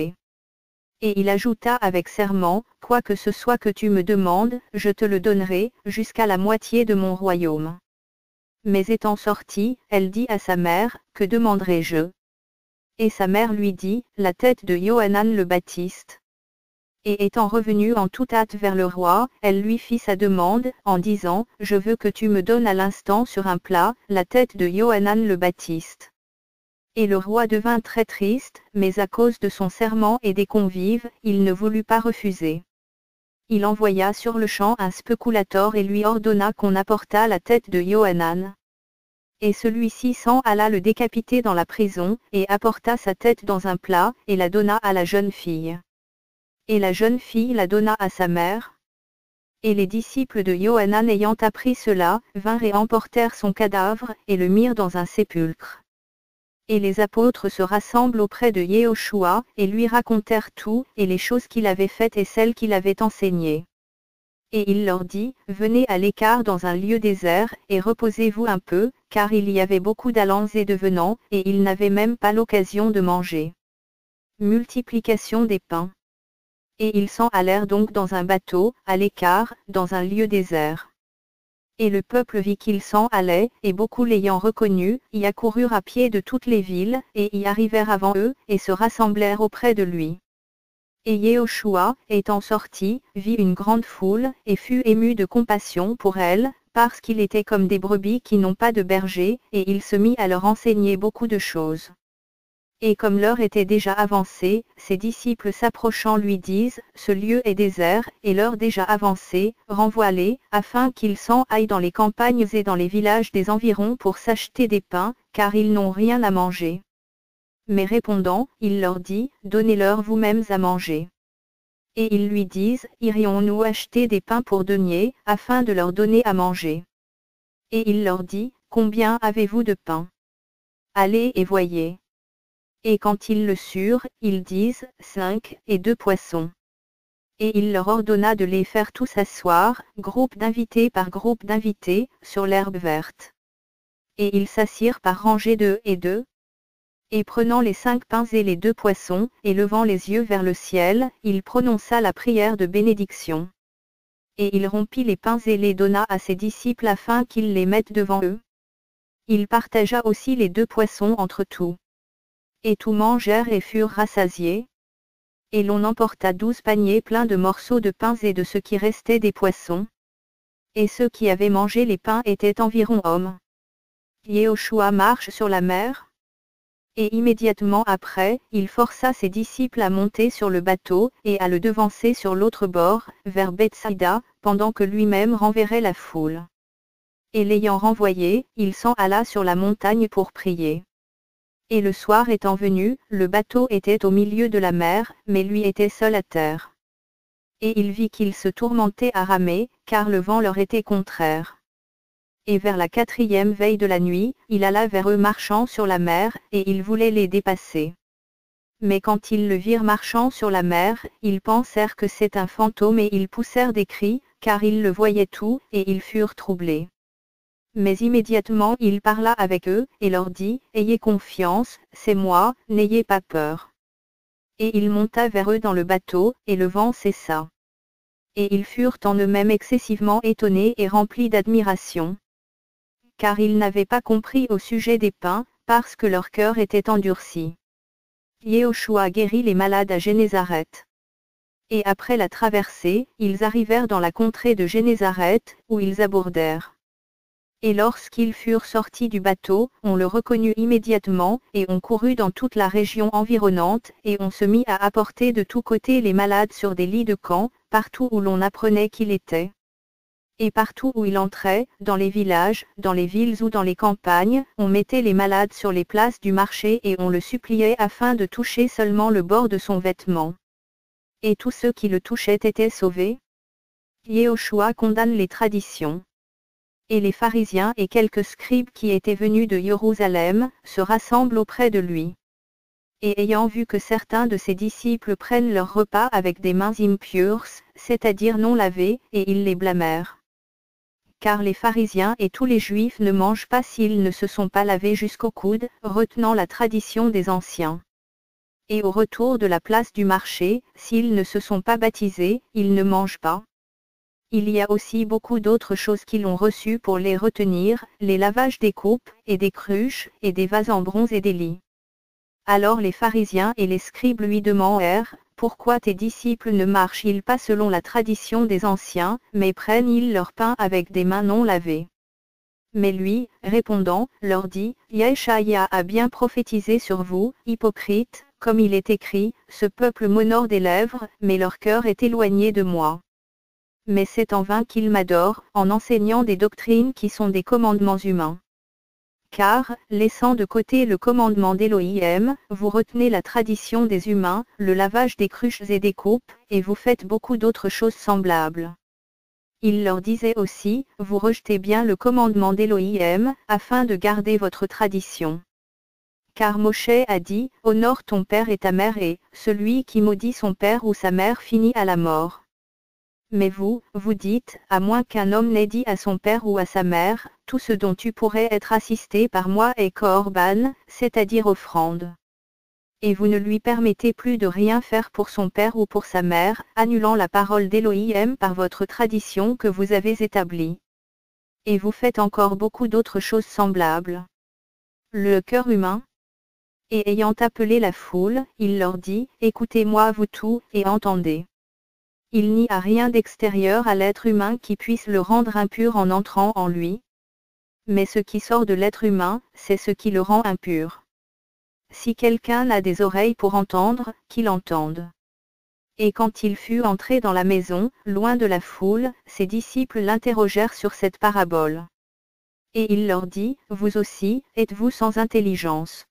Et il ajouta avec serment, « Quoi que ce soit que tu me demandes, je te le donnerai, jusqu'à la moitié de mon royaume. » Mais étant sortie, elle dit à sa mère, « Que demanderai-je » Et sa mère lui dit, « La tête de Johanan le Baptiste. » Et étant revenue en toute hâte vers le roi, elle lui fit sa demande, en disant, « Je veux que tu me donnes à l'instant sur un plat, la tête de Johanan le Baptiste. » Et le roi devint très triste, mais à cause de son serment et des convives, il ne voulut pas refuser. Il envoya sur le champ un spéculateur et lui ordonna qu'on apportât la tête de Johanan. Et celui-ci s'en alla le décapiter dans la prison, et apporta sa tête dans un plat, et la donna à la jeune fille. Et la jeune fille la donna à sa mère. Et les disciples de Johanan ayant appris cela, vinrent et emportèrent son cadavre, et le mirent dans un sépulcre. Et les apôtres se rassemblent auprès de Yéhoshua, et lui racontèrent tout, et les choses qu'il avait faites et celles qu'il avait enseignées. Et il leur dit, « Venez à l'écart dans un lieu désert, et reposez-vous un peu, car il y avait beaucoup d'allants et de venants, et ils n'avaient même pas l'occasion de manger. » Multiplication des pains. Et ils s'en allèrent donc dans un bateau, à l'écart, dans un lieu désert. Et le peuple vit qu'ils s'en allaient, et beaucoup l'ayant reconnu, y accoururent à pied de toutes les villes, et y arrivèrent avant eux, et se rassemblèrent auprès de lui. Et Yéhoshua, étant sorti, vit une grande foule, et fut ému de compassion pour elle, parce qu'il était comme des brebis qui n'ont pas de berger, et il se mit à leur enseigner beaucoup de choses. Et comme l'heure était déjà avancée, ses disciples s'approchant lui disent, « Ce lieu est désert, et l'heure déjà avancée, renvoie-les, afin qu'ils s'en aillent dans les campagnes et dans les villages des environs pour s'acheter des pains, car ils n'ont rien à manger. » Mais répondant, il leur dit, « Donnez-leur vous-mêmes à manger. » Et ils lui disent, « Irions-nous acheter des pains pour deniers, afin de leur donner à manger ?» Et il leur dit, « Combien avez-vous de pain? Allez et voyez. » Et quand ils le surent, ils disent, 5 et 2 poissons. Et il leur ordonna de les faire tous asseoir, groupe d'invités par groupe d'invités, sur l'herbe verte. Et ils s'assirent par rangées 2 et 2. Et prenant les 5 pains et les 2 poissons, et levant les yeux vers le ciel, il prononça la prière de bénédiction. Et il rompit les pains et les donna à ses disciples afin qu'ils les mettent devant eux. Il partagea aussi les 2 poissons entre tous. Et tous mangèrent et furent rassasiés. Et l'on emporta 12 paniers pleins de morceaux de pain et de ce qui restait des poissons. Et ceux qui avaient mangé les pains étaient environ hommes. Yéhoshua marche sur la mer. Et immédiatement après, il força ses disciples à monter sur le bateau, et à le devancer sur l'autre bord, vers Bethsaïda, pendant que lui-même renverrait la foule. Et l'ayant renvoyé, il s'en alla sur la montagne pour prier. Et le soir étant venu, le bateau était au milieu de la mer, mais lui était seul à terre. Et il vit qu'ils se tourmentaient à ramer, car le vent leur était contraire. Et vers la 4e veille de la nuit, il alla vers eux marchant sur la mer, et il voulait les dépasser. Mais quand ils le virent marchant sur la mer, ils pensèrent que c'est un fantôme et ils poussèrent des cris, car ils le voyaient tout, et ils furent troublés. Mais immédiatement il parla avec eux, et leur dit, « Ayez confiance, c'est moi, n'ayez pas peur. » Et il monta vers eux dans le bateau, et le vent cessa. Et ils furent en eux-mêmes excessivement étonnés et remplis d'admiration. Car ils n'avaient pas compris au sujet des pains, parce que leur cœur était endurci. Yéhoshua guérit les malades à Génézareth. Et après la traversée, ils arrivèrent dans la contrée de Génézareth, où ils abordèrent. Et lorsqu'ils furent sortis du bateau, on le reconnut immédiatement, et on courut dans toute la région environnante, et on se mit à apporter de tous côtés les malades sur des lits de camp, partout où l'on apprenait qu'il était. Et partout où il entrait, dans les villages, dans les villes ou dans les campagnes, on mettait les malades sur les places du marché et on le suppliait afin de toucher seulement le bord de son vêtement. Et tous ceux qui le touchaient étaient sauvés. Yehoshua condamne les traditions. Et les pharisiens et quelques scribes qui étaient venus de Jérusalem, se rassemblent auprès de lui. Et ayant vu que certains de ses disciples prennent leur repas avec des mains impures, c'est-à-dire non lavées, et ils les blâmèrent. Car les pharisiens et tous les juifs ne mangent pas s'ils ne se sont pas lavés jusqu'au coude, retenant la tradition des anciens. Et au retour de la place du marché, s'ils ne se sont pas baptisés, ils ne mangent pas. Il y a aussi beaucoup d'autres choses qu'ils ont reçues pour les retenir, les lavages des coupes, et des cruches, et des vases en bronze et des lits. Alors les pharisiens et les scribes lui demandèrent, « Pourquoi tes disciples ne marchent-ils pas selon la tradition des anciens, mais prennent-ils leur pain avec des mains non lavées ?» Mais lui, répondant, leur dit, « Yeshaïa a bien prophétisé sur vous, hypocrites, comme il est écrit, ce peuple m'honore des lèvres, mais leur cœur est éloigné de moi. Mais c'est en vain qu'ils m'adorent, en enseignant des doctrines qui sont des commandements humains. Car, laissant de côté le commandement d'Élohim, vous retenez la tradition des humains, le lavage des cruches et des coupes, et vous faites beaucoup d'autres choses semblables. » Il leur disait aussi, « Vous rejetez bien le commandement d'Élohim, afin de garder votre tradition. Car Moshe a dit, honore ton père et ta mère et, celui qui maudit son père ou sa mère finit à la mort. Mais vous, vous dites, à moins qu'un homme n'ait dit à son père ou à sa mère, tout ce dont tu pourrais être assisté par moi est korban, c'est-à-dire offrande. Et vous ne lui permettez plus de rien faire pour son père ou pour sa mère, annulant la parole d'Élohim par votre tradition que vous avez établie. Et vous faites encore beaucoup d'autres choses semblables. Le cœur humain. Et ayant appelé la foule, il leur dit, écoutez-moi vous tous, et entendez. Il n'y a rien d'extérieur à l'être humain qui puisse le rendre impur en entrant en lui. Mais ce qui sort de l'être humain, c'est ce qui le rend impur. Si quelqu'un a des oreilles pour entendre, qu'il entende. Et quand il fut entré dans la maison, loin de la foule, ses disciples l'interrogèrent sur cette parabole. Et il leur dit, vous aussi, êtes-vous sans intelligence?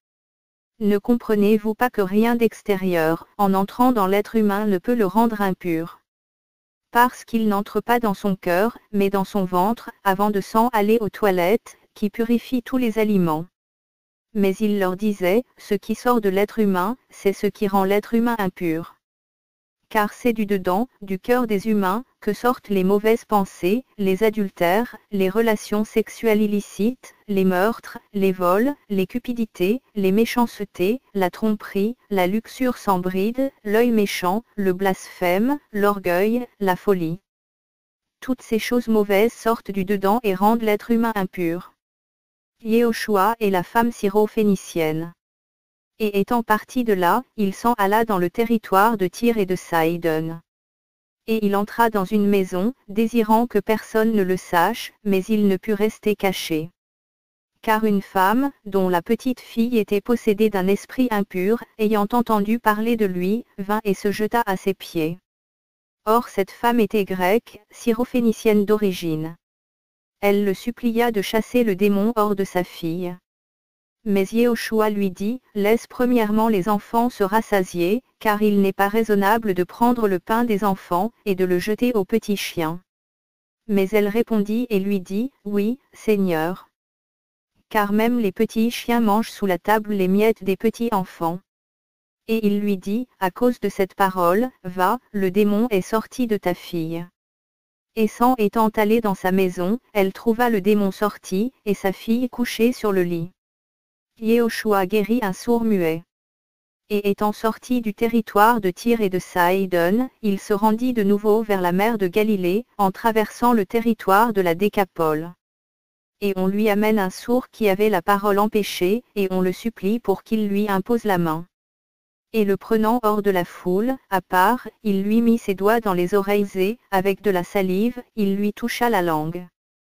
Ne comprenez-vous pas que rien d'extérieur, en entrant dans l'être humain ne peut le rendre impur? Parce qu'il n'entre pas dans son cœur, mais dans son ventre, avant de s'en aller aux toilettes, qui purifient tous les aliments. Mais il leur disait, ce qui sort de l'être humain, c'est ce qui rend l'être humain impur. Car c'est du dedans, du cœur des humains, que sortent les mauvaises pensées, les adultères, les relations sexuelles illicites, les meurtres, les vols, les cupidités, les méchancetés, la tromperie, la luxure sans bride, l'œil méchant, le blasphème, l'orgueil, la folie. Toutes ces choses mauvaises sortent du dedans et rendent l'être humain impur. Yehoshua et la femme syro-phénicienne. Et étant parti de là, il s'en alla dans le territoire de Tyr et de Sidon. Et il entra dans une maison, désirant que personne ne le sache, mais il ne put rester caché. Car une femme, dont la petite fille était possédée d'un esprit impur, ayant entendu parler de lui, vint et se jeta à ses pieds. Or cette femme était grecque, syrophénicienne d'origine. Elle le supplia de chasser le démon hors de sa fille. Mais Yehoshua lui dit, laisse premièrement les enfants se rassasier, car il n'est pas raisonnable de prendre le pain des enfants, et de le jeter aux petits chiens. Mais elle répondit et lui dit, oui, Seigneur. Car même les petits chiens mangent sous la table les miettes des petits enfants. Et il lui dit, à cause de cette parole, va, le démon est sorti de ta fille. Et s'en étant allée dans sa maison, elle trouva le démon sorti, et sa fille couchée sur le lit. Yehoshua guérit un sourd muet. Et étant sorti du territoire de Tyr et de Sidon, il se rendit de nouveau vers la mer de Galilée, en traversant le territoire de la Décapole. Et on lui amène un sourd qui avait la parole empêchée, et on le supplie pour qu'il lui impose la main. Et le prenant hors de la foule, à part, il lui mit ses doigts dans les oreilles et, avec de la salive, il lui toucha la langue.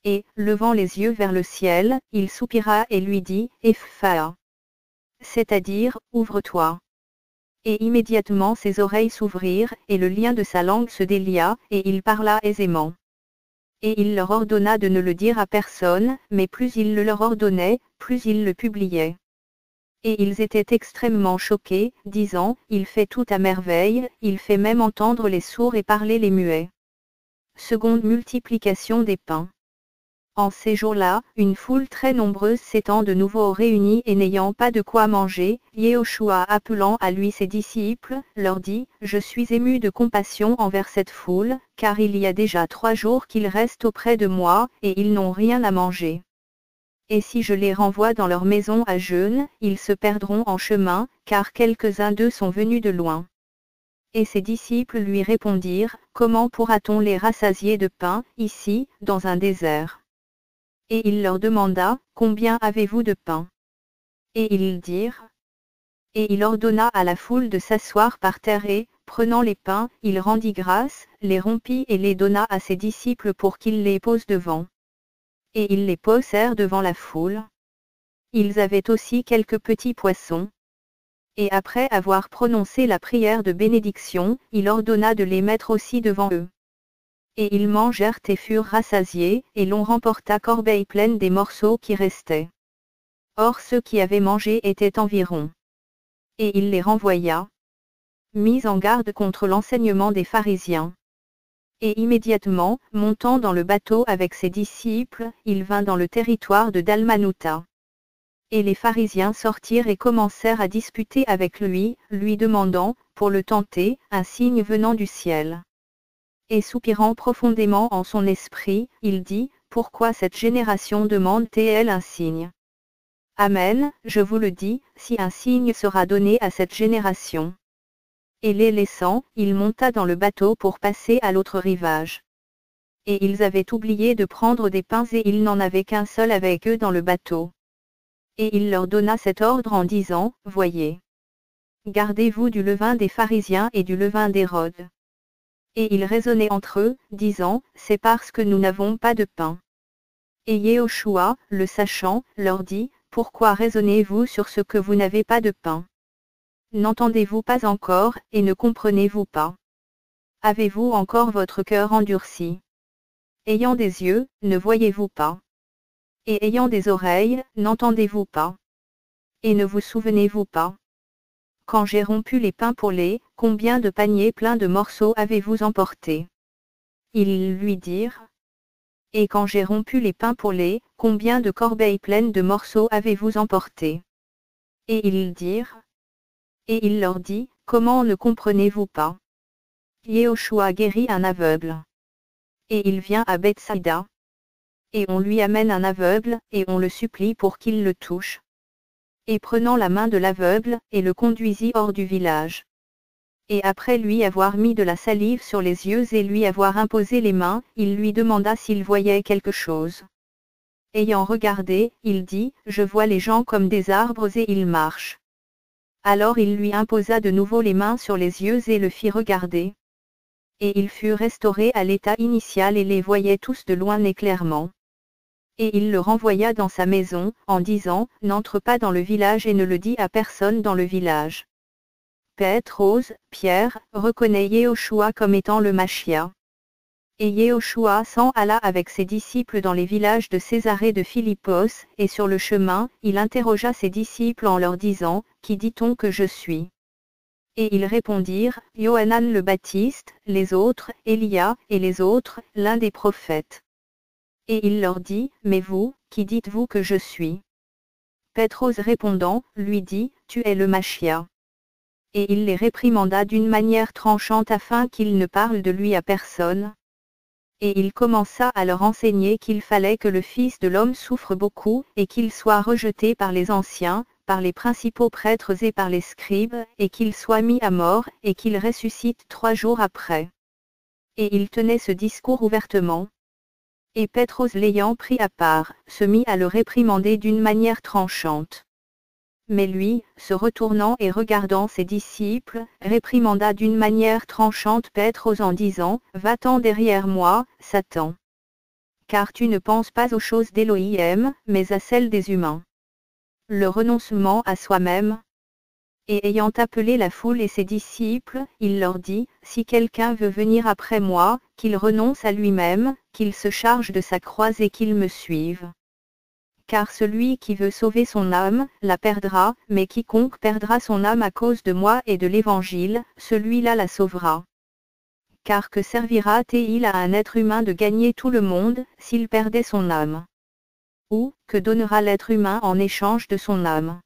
Et, levant les yeux vers le ciel, il soupira et lui dit, Ephpha. C'est-à-dire, ouvre-toi. Et immédiatement ses oreilles s'ouvrirent, et le lien de sa langue se délia, et il parla aisément. Et il leur ordonna de ne le dire à personne, mais plus il le leur ordonnait, plus il le publiait. Et ils étaient extrêmement choqués, disant, il fait tout à merveille, il fait même entendre les sourds et parler les muets. Seconde multiplication des pains. En ces jours-là, une foule très nombreuse s'étant de nouveau réunie et n'ayant pas de quoi manger, Yehoshua appelant à lui ses disciples, leur dit, je suis ému de compassion envers cette foule, car il y a déjà 3 jours qu'ils restent auprès de moi, et ils n'ont rien à manger. Et si je les renvoie dans leur maison à jeûne, ils se perdront en chemin, car quelques-uns d'eux sont venus de loin. Et ses disciples lui répondirent, comment pourra-t-on les rassasier de pain, ici, dans un désert? Et il leur demanda, combien avez-vous de pain? Et ils dirent. Et il ordonna à la foule de s'asseoir par terre et, prenant les pains, il rendit grâce, les rompit et les donna à ses disciples pour qu'ils les posent devant. Et ils les posèrent devant la foule. Ils avaient aussi quelques petits poissons. Et après avoir prononcé la prière de bénédiction, il ordonna de les mettre aussi devant eux. Et ils mangèrent et furent rassasiés, et l'on remporta corbeille pleine des morceaux qui restaient. Or ceux qui avaient mangé étaient environ. Et il les renvoya, mis en garde contre l'enseignement des pharisiens. Et immédiatement, montant dans le bateau avec ses disciples, il vint dans le territoire de Dalmanutha. Et les pharisiens sortirent et commencèrent à disputer avec lui, lui demandant, pour le tenter, un signe venant du ciel. Et soupirant profondément en son esprit, il dit, pourquoi cette génération demande-t-elle un signe? Amen, je vous le dis, si un signe sera donné à cette génération. Et les laissant, il monta dans le bateau pour passer à l'autre rivage. Et ils avaient oublié de prendre des pains et il n'en avait qu'un seul avec eux dans le bateau. Et il leur donna cet ordre en disant, voyez. Gardez-vous du levain des pharisiens et du levain d'Hérode. Et ils raisonnaient entre eux, disant, c'est parce que nous n'avons pas de pain. Et Yehoshua, le sachant, leur dit, pourquoi raisonnez-vous sur ce que vous n'avez pas de pain? N'entendez-vous pas encore, et ne comprenez-vous pas? Avez-vous encore votre cœur endurci? Ayant des yeux, ne voyez-vous pas? Et ayant des oreilles, n'entendez-vous pas? Et ne vous souvenez-vous pas? Quand j'ai rompu les pains pour les, combien de paniers pleins de morceaux avez-vous emporté? Ils lui dirent. Et quand j'ai rompu les pains pour les, combien de corbeilles pleines de morceaux avez-vous emporté? Et ils dirent. Et il leur dit, comment ne comprenez-vous pas? Yehoshua guérit un aveugle. Et il vient à Bethsaïda. Et on lui amène un aveugle, et on le supplie pour qu'il le touche. Et prenant la main de l'aveugle, et le conduisit hors du village. Et après lui avoir mis de la salive sur les yeux et lui avoir imposé les mains, il lui demanda s'il voyait quelque chose. Ayant regardé, il dit, je vois les gens comme des arbres et ils marchent. Alors il lui imposa de nouveau les mains sur les yeux et le fit regarder. Et il fut restauré à l'état initial et les voyait tous de loin et clairement. Et il le renvoya dans sa maison, en disant, n'entre pas dans le village et ne le dis à personne dans le village. Pétros, Pierre, reconnaît Yehoshua comme étant le Machia. Et Yehoshua s'en alla avec ses disciples dans les villages de Césarée de Philippos, et sur le chemin, il interrogea ses disciples en leur disant, qui dit-on que je suis? Et ils répondirent, Yohanan le Baptiste, les autres, Élia, et les autres, l'un des prophètes. Et il leur dit, mais vous, qui dites-vous que je suis? Pétros répondant, lui dit, tu es le Machia. Et il les réprimanda d'une manière tranchante afin qu'ils ne parlent de lui à personne. Et il commença à leur enseigner qu'il fallait que le Fils de l'homme souffre beaucoup, et qu'il soit rejeté par les anciens, par les principaux prêtres et par les scribes, et qu'il soit mis à mort, et qu'il ressuscite 3 jours après. Et il tenait ce discours ouvertement. Et Pétros l'ayant pris à part, se mit à le réprimander d'une manière tranchante. Mais lui, se retournant et regardant ses disciples, réprimanda d'une manière tranchante Pétros en disant, va-t'en derrière moi, Satan. car tu ne penses pas aux choses d'Élohim, mais à celles des humains. Le renoncement à soi-même. Et ayant appelé la foule et ses disciples, il leur dit, si quelqu'un veut venir après moi, qu'il renonce à lui-même, qu'il se charge de sa croix et qu'il me suive. Car celui qui veut sauver son âme, la perdra, mais quiconque perdra son âme à cause de moi et de l'Évangile, celui-là la sauvera. Car que servira-t-il à un être humain de gagner tout le monde, s'il perdait son âme? Ou, que donnera l'être humain en échange de son âme?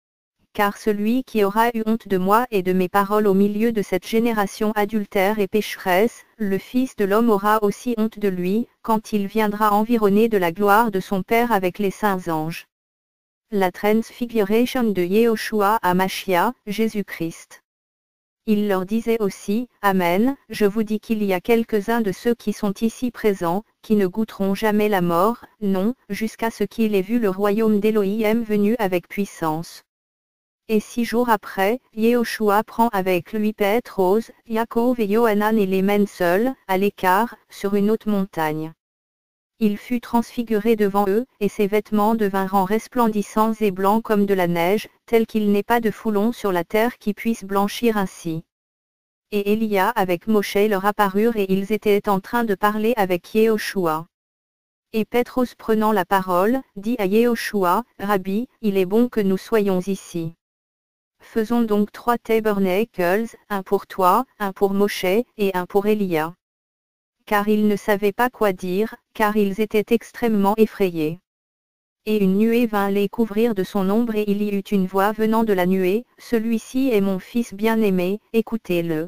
Car celui qui aura eu honte de moi et de mes paroles au milieu de cette génération adultère et pécheresse, le Fils de l'homme aura aussi honte de lui, quand il viendra environné de la gloire de son Père avec les saints anges. La Transfiguration de Yehoshua à Machia, Jésus-Christ. Il leur disait aussi, Amen, je vous dis qu'il y a quelques-uns de ceux qui sont ici présents, qui ne goûteront jamais la mort, non, jusqu'à ce qu'ils aient vu le royaume d'Élohim venu avec puissance. Et 6 jours après, Yehoshua prend avec lui Pétrose, Yaakov et Yohanan et les mène seuls, à l'écart, sur une haute montagne. Il fut transfiguré devant eux, et ses vêtements devinrent resplendissants et blancs comme de la neige, tel qu'il n'est pas de foulon sur la terre qui puisse blanchir ainsi. Et Élia avec Moshe leur apparurent et ils étaient en train de parler avec Yehoshua. Et Pétrose prenant la parole, dit à Yehoshua, Rabbi, il est bon que nous soyons ici. Faisons donc 3 tabernacles, un pour toi, un pour Moshe, et un pour Élia. Car ils ne savaient pas quoi dire, car ils étaient extrêmement effrayés. Et une nuée vint les couvrir de son ombre et il y eut une voix venant de la nuée, celui-ci est mon fils bien-aimé, écoutez-le.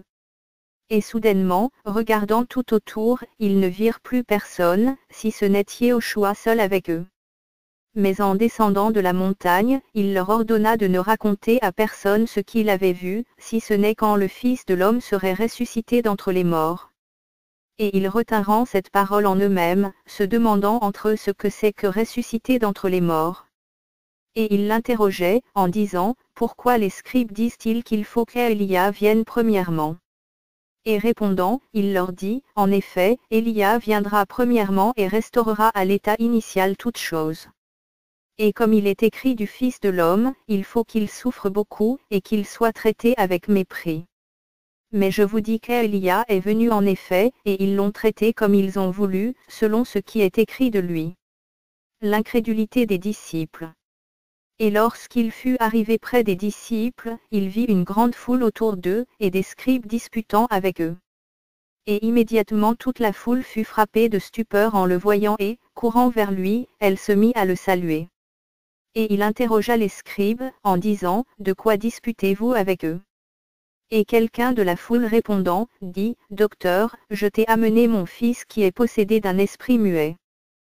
Et soudainement, regardant tout autour, ils ne virent plus personne, si ce n'est Yehoshua seul avec eux. Mais en descendant de la montagne, il leur ordonna de ne raconter à personne ce qu'il avait vu, si ce n'est quand le Fils de l'homme serait ressuscité d'entre les morts. Et ils retinrent cette parole en eux-mêmes, se demandant entre eux ce que c'est que ressusciter d'entre les morts. Et ils l'interrogeaient, en disant, pourquoi les scribes disent-ils qu'il faut qu'Élia vienne premièrement? Et répondant, il leur dit, en effet, Élia viendra premièrement et restaurera à l'état initial toutes choses. Et comme il est écrit du Fils de l'homme, il faut qu'il souffre beaucoup, et qu'il soit traité avec mépris. Mais je vous dis qu'Élia est venu en effet, et ils l'ont traité comme ils ont voulu, selon ce qui est écrit de lui. L'incrédulité des disciples. Et lorsqu'il fut arrivé près des disciples, il vit une grande foule autour d'eux, et des scribes disputant avec eux. Et immédiatement toute la foule fut frappée de stupeur en le voyant et, courant vers lui, elle se mit à le saluer. Et il interrogea les scribes, en disant, de quoi disputez-vous avec eux? Et quelqu'un de la foule répondant, dit, Docteur, je t'ai amené mon fils qui est possédé d'un esprit muet.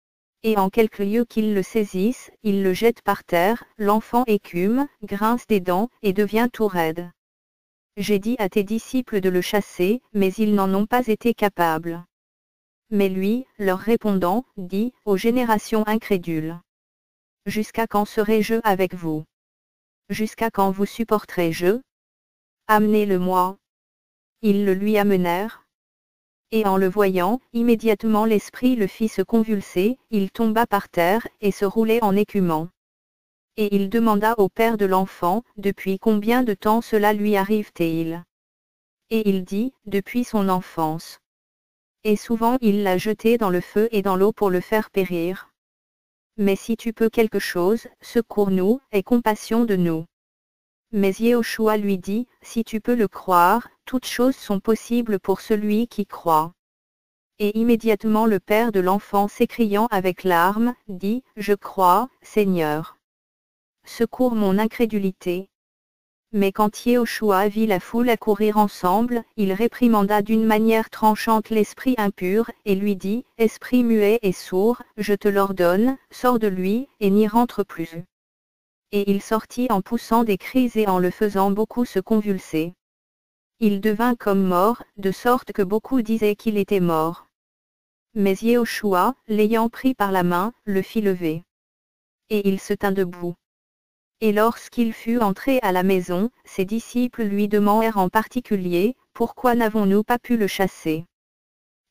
Et en quelque lieu qu'ils le saisissent, ils le jettent par terre, l'enfant écume, grince des dents, et devient tout raide. J'ai dit à tes disciples de le chasser, mais ils n'en ont pas été capables. Mais lui, leur répondant, dit, aux générations incrédules. Jusqu'à quand serai-je avec vous? Jusqu'à quand vous supporterai-je? Amenez-le-moi. Ils le lui amenèrent. Et en le voyant, immédiatement l'esprit le fit se convulser, il tomba par terre, et se roulait en écumant. Et il demanda au père de l'enfant, depuis combien de temps cela lui arrive-t-il? Et il dit, depuis son enfance. Et souvent il l'a jeté dans le feu et dans l'eau pour le faire périr. Mais si tu peux quelque chose, secours-nous, aie compassion de nous. Mais Yehoshua lui dit, si tu peux le croire, toutes choses sont possibles pour celui qui croit. Et immédiatement le père de l'enfant s'écriant avec larmes, dit, je crois, Seigneur. Secours mon incrédulité. Mais quand Yehoshua vit la foule accourir ensemble, il réprimanda d'une manière tranchante l'esprit impur, et lui dit, Esprit muet et sourd, je te l'ordonne, sors de lui, et n'y rentre plus. Et il sortit en poussant des cris et en le faisant beaucoup se convulser. Il devint comme mort, de sorte que beaucoup disaient qu'il était mort. Mais Yehoshua, l'ayant pris par la main, le fit lever. Et il se tint debout. Et lorsqu'il fut entré à la maison, ses disciples lui demandèrent en particulier, pourquoi n'avons-nous pas pu le chasser?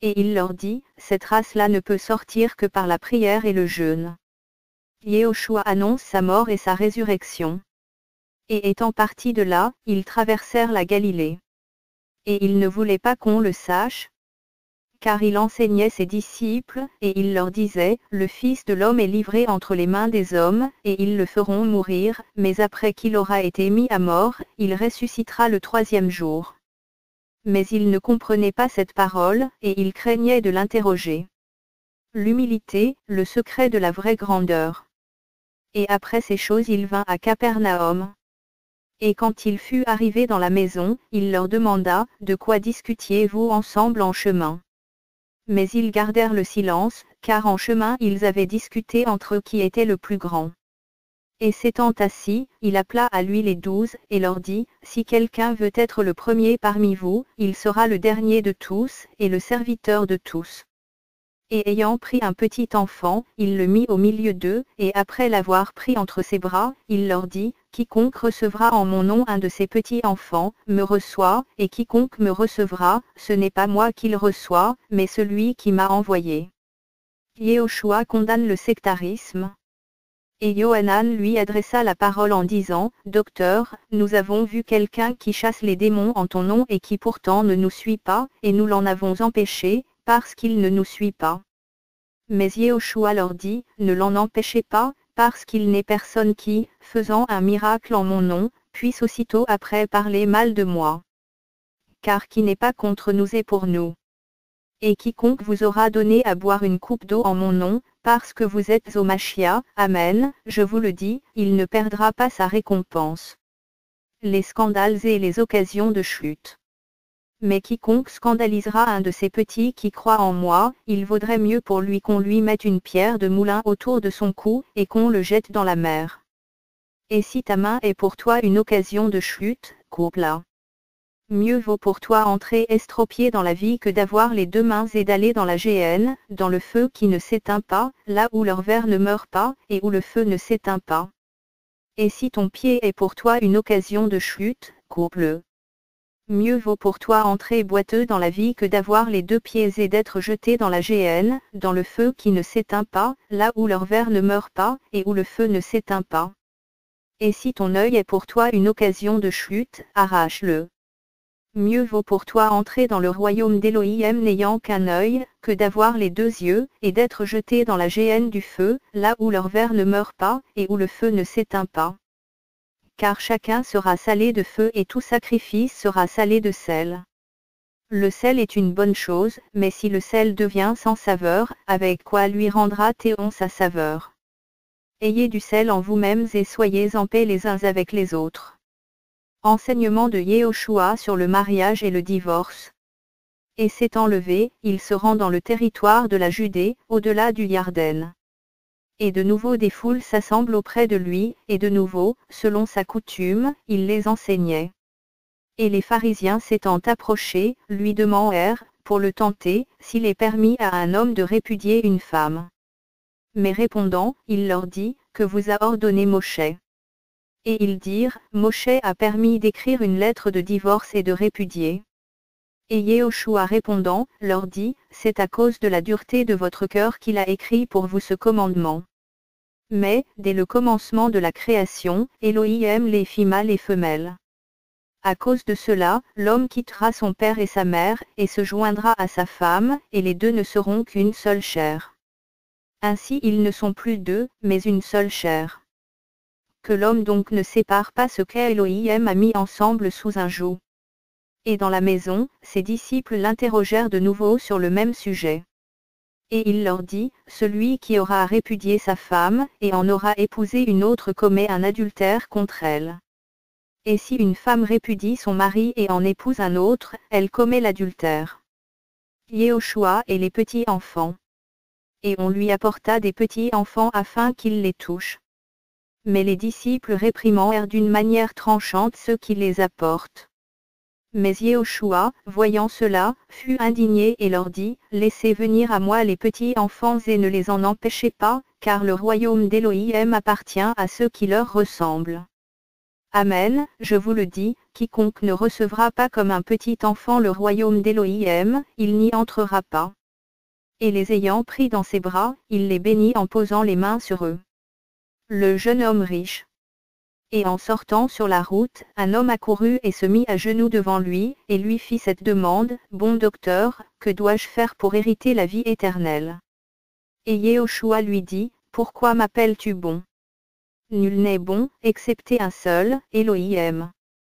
Et il leur dit, cette race-là ne peut sortir que par la prière et le jeûne. Yehoshua annonce sa mort et sa résurrection. Et étant partis de là, ils traversèrent la Galilée. Et il ne voulait pas qu'on le sache, car il enseignait ses disciples, et il leur disait, le Fils de l'homme est livré entre les mains des hommes, et ils le feront mourir, mais après qu'il aura été mis à mort, il ressuscitera le troisième jour. Mais ils ne comprenaient pas cette parole, et ils craignaient de l'interroger. L'humilité, le secret de la vraie grandeur. Et après ces choses il vint à Capernaum. Et quand il fut arrivé dans la maison, il leur demanda, de quoi discutiez-vous ensemble en chemin? Mais ils gardèrent le silence, car en chemin ils avaient discuté entre eux qui était le plus grand. Et s'étant assis, il appela à lui les 12, et leur dit, si quelqu'un veut être le premier parmi vous, il sera le dernier de tous, et le serviteur de tous. Et ayant pris un petit enfant, il le mit au milieu d'eux, et après l'avoir pris entre ses bras, il leur dit, quiconque recevra en mon nom un de ces petits enfants, me reçoit, et quiconque me recevra, ce n'est pas moi qu'il reçoit, mais celui qui m'a envoyé. Yehoshua condamne le sectarisme. Et Yohanan lui adressa la parole en disant, Docteur, nous avons vu quelqu'un qui chasse les démons en ton nom et qui pourtant ne nous suit pas, et nous l'en avons empêché, parce qu'il ne nous suit pas. Mais Yehoshua leur dit, ne l'en empêchez pas, parce qu'il n'est personne qui, faisant un miracle en mon nom, puisse aussitôt après parler mal de moi. Car qui n'est pas contre nous est pour nous. Et quiconque vous aura donné à boire une coupe d'eau en mon nom, parce que vous êtes au Machia, Amen, je vous le dis, il ne perdra pas sa récompense. Les scandales et les occasions de chute. Mais quiconque scandalisera un de ces petits qui croient en moi, il vaudrait mieux pour lui qu'on lui mette une pierre de moulin autour de son cou, et qu'on le jette dans la mer. Et si ta main est pour toi une occasion de chute, coupe-la. Mieux vaut pour toi entrer estropié dans la vie que d'avoir les deux mains et d'aller dans la géhenne, dans le feu qui ne s'éteint pas, là où leur ver ne meurt pas, et où le feu ne s'éteint pas. Et si ton pied est pour toi une occasion de chute, coupe-le. Mieux vaut pour toi entrer boiteux dans la vie que d'avoir les deux pieds et d'être jeté dans la géhenne, dans le feu qui ne s'éteint pas, là où leur ver ne meurt pas, et où le feu ne s'éteint pas. Et si ton œil est pour toi une occasion de chute, arrache-le. Mieux vaut pour toi entrer dans le royaume d'Élohim n'ayant qu'un œil, que d'avoir les deux yeux, et d'être jeté dans la géhenne du feu, là où leur ver ne meurt pas, et où le feu ne s'éteint pas. Car chacun sera salé de feu et tout sacrifice sera salé de sel. Le sel est une bonne chose, mais si le sel devient sans saveur, avec quoi lui rendra-t-on sa saveur? Ayez du sel en vous-mêmes et soyez en paix les uns avec les autres. Enseignement de Yehoshua sur le mariage et le divorce. Et s'étant levé, il se rend dans le territoire de la Judée, au-delà du Yarden. Et de nouveau des foules s'assemblent auprès de lui, et de nouveau, selon sa coutume, il les enseignait. Et les pharisiens s'étant approchés, lui demandèrent, pour le tenter, s'il est permis à un homme de répudier une femme. Mais répondant, il leur dit, que vous a ordonné Moshe. Et ils dirent, Moshe a permis d'écrire une lettre de divorce et de répudier. Et Yehoshua répondant, leur dit, c'est à cause de la dureté de votre cœur qu'il a écrit pour vous ce commandement. Mais, dès le commencement de la création, Elohim les fit mâles et femelles. À cause de cela, l'homme quittera son père et sa mère, et se joindra à sa femme, et les deux ne seront qu'une seule chair. Ainsi ils ne sont plus deux, mais une seule chair. Que l'homme donc ne sépare pas ce qu'Elohim a mis ensemble sous un joug. Et dans la maison, ses disciples l'interrogèrent de nouveau sur le même sujet. Et il leur dit, celui qui aura répudié sa femme, et en aura épousé une autre commet un adultère contre elle. Et si une femme répudie son mari et en épouse un autre, elle commet l'adultère. Yehoshua et les petits enfants. Et on lui apporta des petits enfants afin qu'il les touche. Mais les disciples réprimandèrent d'une manière tranchante ceux qui les apportent. Mais Yehoshua, voyant cela, fut indigné et leur dit, laissez venir à moi les petits enfants et ne les en empêchez pas, car le royaume d'Élohim appartient à ceux qui leur ressemblent. Amen, je vous le dis, quiconque ne recevra pas comme un petit enfant le royaume d'Élohim, il n'y entrera pas. Et les ayant pris dans ses bras, il les bénit en posant les mains sur eux. Le jeune homme riche. Et en sortant sur la route, un homme accourut et se mit à genoux devant lui, et lui fit cette demande, Bon docteur, que dois-je faire pour hériter la vie éternelle? Et Yehoshua lui dit, Pourquoi m'appelles-tu bon? Nul n'est bon, excepté un seul, Élohim.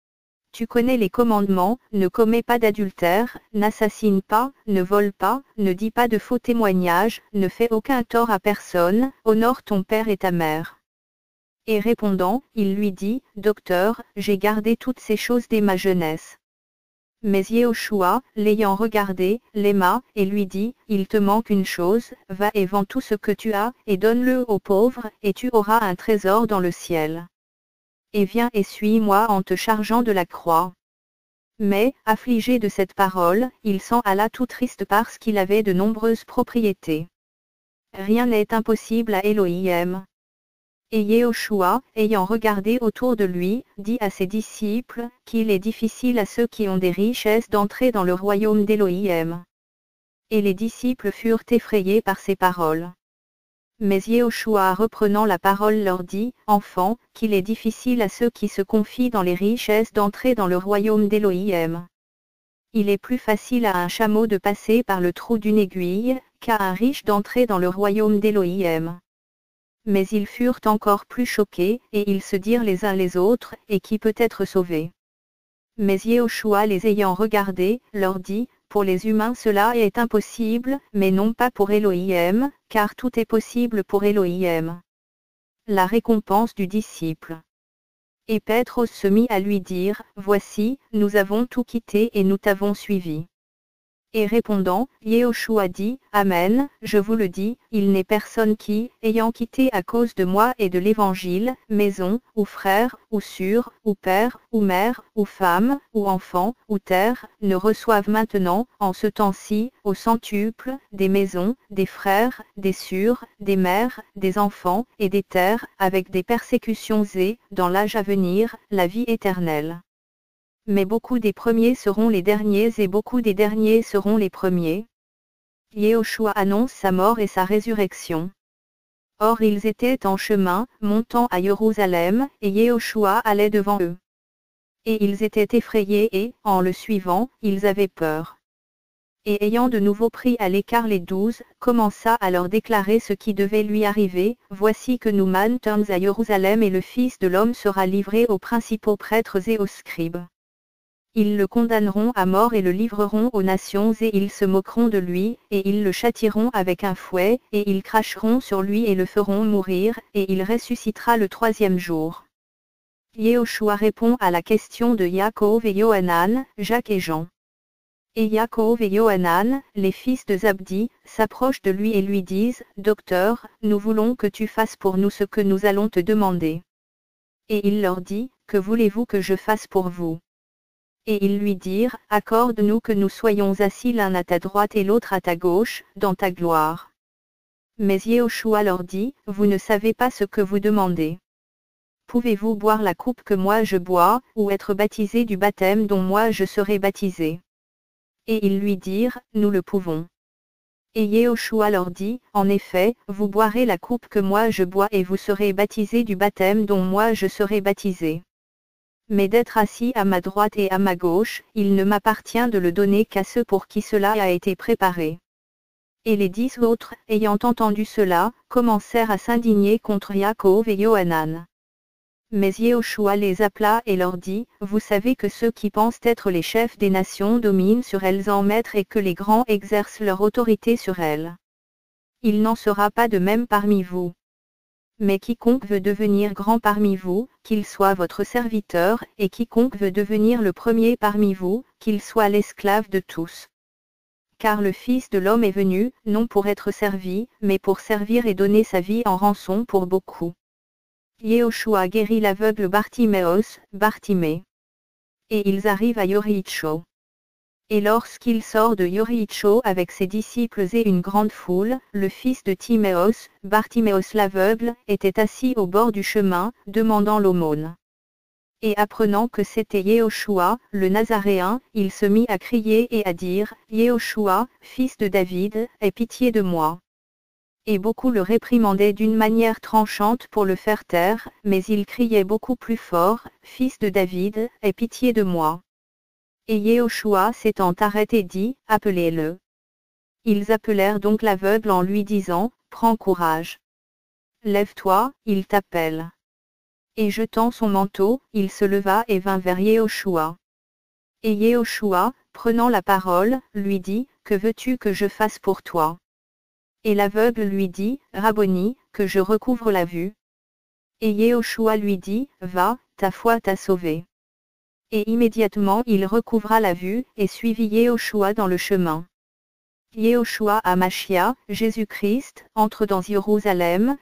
Tu connais les commandements, ne commets pas d'adultère, n'assassine pas, ne vole pas, ne dis pas de faux témoignages, ne fais aucun tort à personne, honore ton père et ta mère. Et répondant, il lui dit, Docteur, j'ai gardé toutes ces choses dès ma jeunesse. Mais Yehoshua, l'ayant regardé, l'aima, et lui dit, Il te manque une chose, va et vends tout ce que tu as, et donne-le aux pauvres, et tu auras un trésor dans le ciel. Et viens et suis-moi en te chargeant de la croix. Mais, affligé de cette parole, il s'en alla tout triste parce qu'il avait de nombreuses propriétés. Rien n'est impossible à Élohim. Et Yehoshua, ayant regardé autour de lui, dit à ses disciples, qu'il est difficile à ceux qui ont des richesses d'entrer dans le royaume d'Élohim. Et les disciples furent effrayés par ces paroles. Mais Yehoshua reprenant la parole leur dit, Enfants, qu'il est difficile à ceux qui se confient dans les richesses d'entrer dans le royaume d'Élohim. Il est plus facile à un chameau de passer par le trou d'une aiguille, qu'à un riche d'entrer dans le royaume d'Élohim. Mais ils furent encore plus choqués, et ils se dirent les uns les autres, et qui peut être sauvé? Mais Yehoshua les ayant regardés, leur dit, Pour les humains cela est impossible, mais non pas pour Élohim, car tout est possible pour Élohim. La récompense du disciple. Et Pétros se mit à lui dire, Voici, nous avons tout quitté et nous t'avons suivi. Et répondant, Yehoshua dit, Amen, je vous le dis, il n'est personne qui, ayant quitté à cause de moi et de l'Évangile, maison, ou frère, ou sœur, ou père, ou mère, ou femme, ou enfant, ou terre, ne reçoive maintenant, en ce temps-ci, au centuple, des maisons, des frères, des sœurs, des mères, des enfants, et des terres, avec des persécutions et, dans l'âge à venir, la vie éternelle. Mais beaucoup des premiers seront les derniers et beaucoup des derniers seront les premiers. Yehoshua annonce sa mort et sa résurrection. Or ils étaient en chemin, montant à Jérusalem, et Yehoshua allait devant eux. Et ils étaient effrayés et, en le suivant, ils avaient peur. Et ayant de nouveau pris à l'écart les 12, commença à leur déclarer ce qui devait lui arriver, Voici que nous montons à Jérusalem et le Fils de l'homme sera livré aux principaux prêtres et aux scribes. Ils le condamneront à mort et le livreront aux nations et ils se moqueront de lui, et ils le châtieront avec un fouet, et ils cracheront sur lui et le feront mourir, et il ressuscitera le troisième jour. Yehoshua répond à la question de Yaakov et Yohanan, Jacques et Jean. Et Yaakov et Yohanan, les fils de Zabdi, s'approchent de lui et lui disent, Docteur, nous voulons que tu fasses pour nous ce que nous allons te demander. Et il leur dit, Que voulez-vous que je fasse pour vous? Et ils lui dirent, Accorde-nous que nous soyons assis l'un à ta droite et l'autre à ta gauche, dans ta gloire. Mais Yehoshua leur dit, Vous ne savez pas ce que vous demandez. Pouvez-vous boire la coupe que moi je bois, ou être baptisé du baptême dont moi je serai baptisé? Et ils lui dirent, Nous le pouvons. Et Yehoshua leur dit, En effet, vous boirez la coupe que moi je bois et vous serez baptisés du baptême dont moi je serai baptisé. Mais d'être assis à ma droite et à ma gauche, il ne m'appartient de le donner qu'à ceux pour qui cela a été préparé. Et les 10 autres, ayant entendu cela, commencèrent à s'indigner contre Yaakov et Yohanan. Mais Yehoshua les appela et leur dit, Vous savez que ceux qui pensent être les chefs des nations dominent sur elles en maître et que les grands exercent leur autorité sur elles. Il n'en sera pas de même parmi vous. Mais quiconque veut devenir grand parmi vous, qu'il soit votre serviteur, et quiconque veut devenir le premier parmi vous, qu'il soit l'esclave de tous. Car le Fils de l'homme est venu, non pour être servi, mais pour servir et donner sa vie en rançon pour beaucoup. Yehoshua guérit l'aveugle Bartimée. Et ils arrivent à Yoricho. Et lorsqu'il sort de Yoricho avec ses disciples et une grande foule, le fils de Timéos, Bartiméos l'aveugle, était assis au bord du chemin, demandant l'aumône. Et apprenant que c'était Yehoshua, le Nazaréen, il se mit à crier et à dire, Yehoshua, fils de David, aie pitié de moi. Et beaucoup le réprimandaient d'une manière tranchante pour le faire taire, mais il criait beaucoup plus fort, Fils de David, aie pitié de moi. Et Yehoshua s'étant arrêté dit, appelez-le. Ils appelèrent donc l'aveugle en lui disant, prends courage. Lève-toi, il t'appelle. Et jetant son manteau, il se leva et vint vers Yehoshua. Et Yehoshua, prenant la parole, lui dit, que veux-tu que je fasse pour toi? Et l'aveugle lui dit, Rabboni, que je recouvre la vue. Et Yehoshua lui dit, va, ta foi t'a sauvé. Et immédiatement il recouvra la vue, et suivit Yehoshua dans le chemin. Yehoshua Hamashia, Jésus-Christ, entre dans Jérusalem.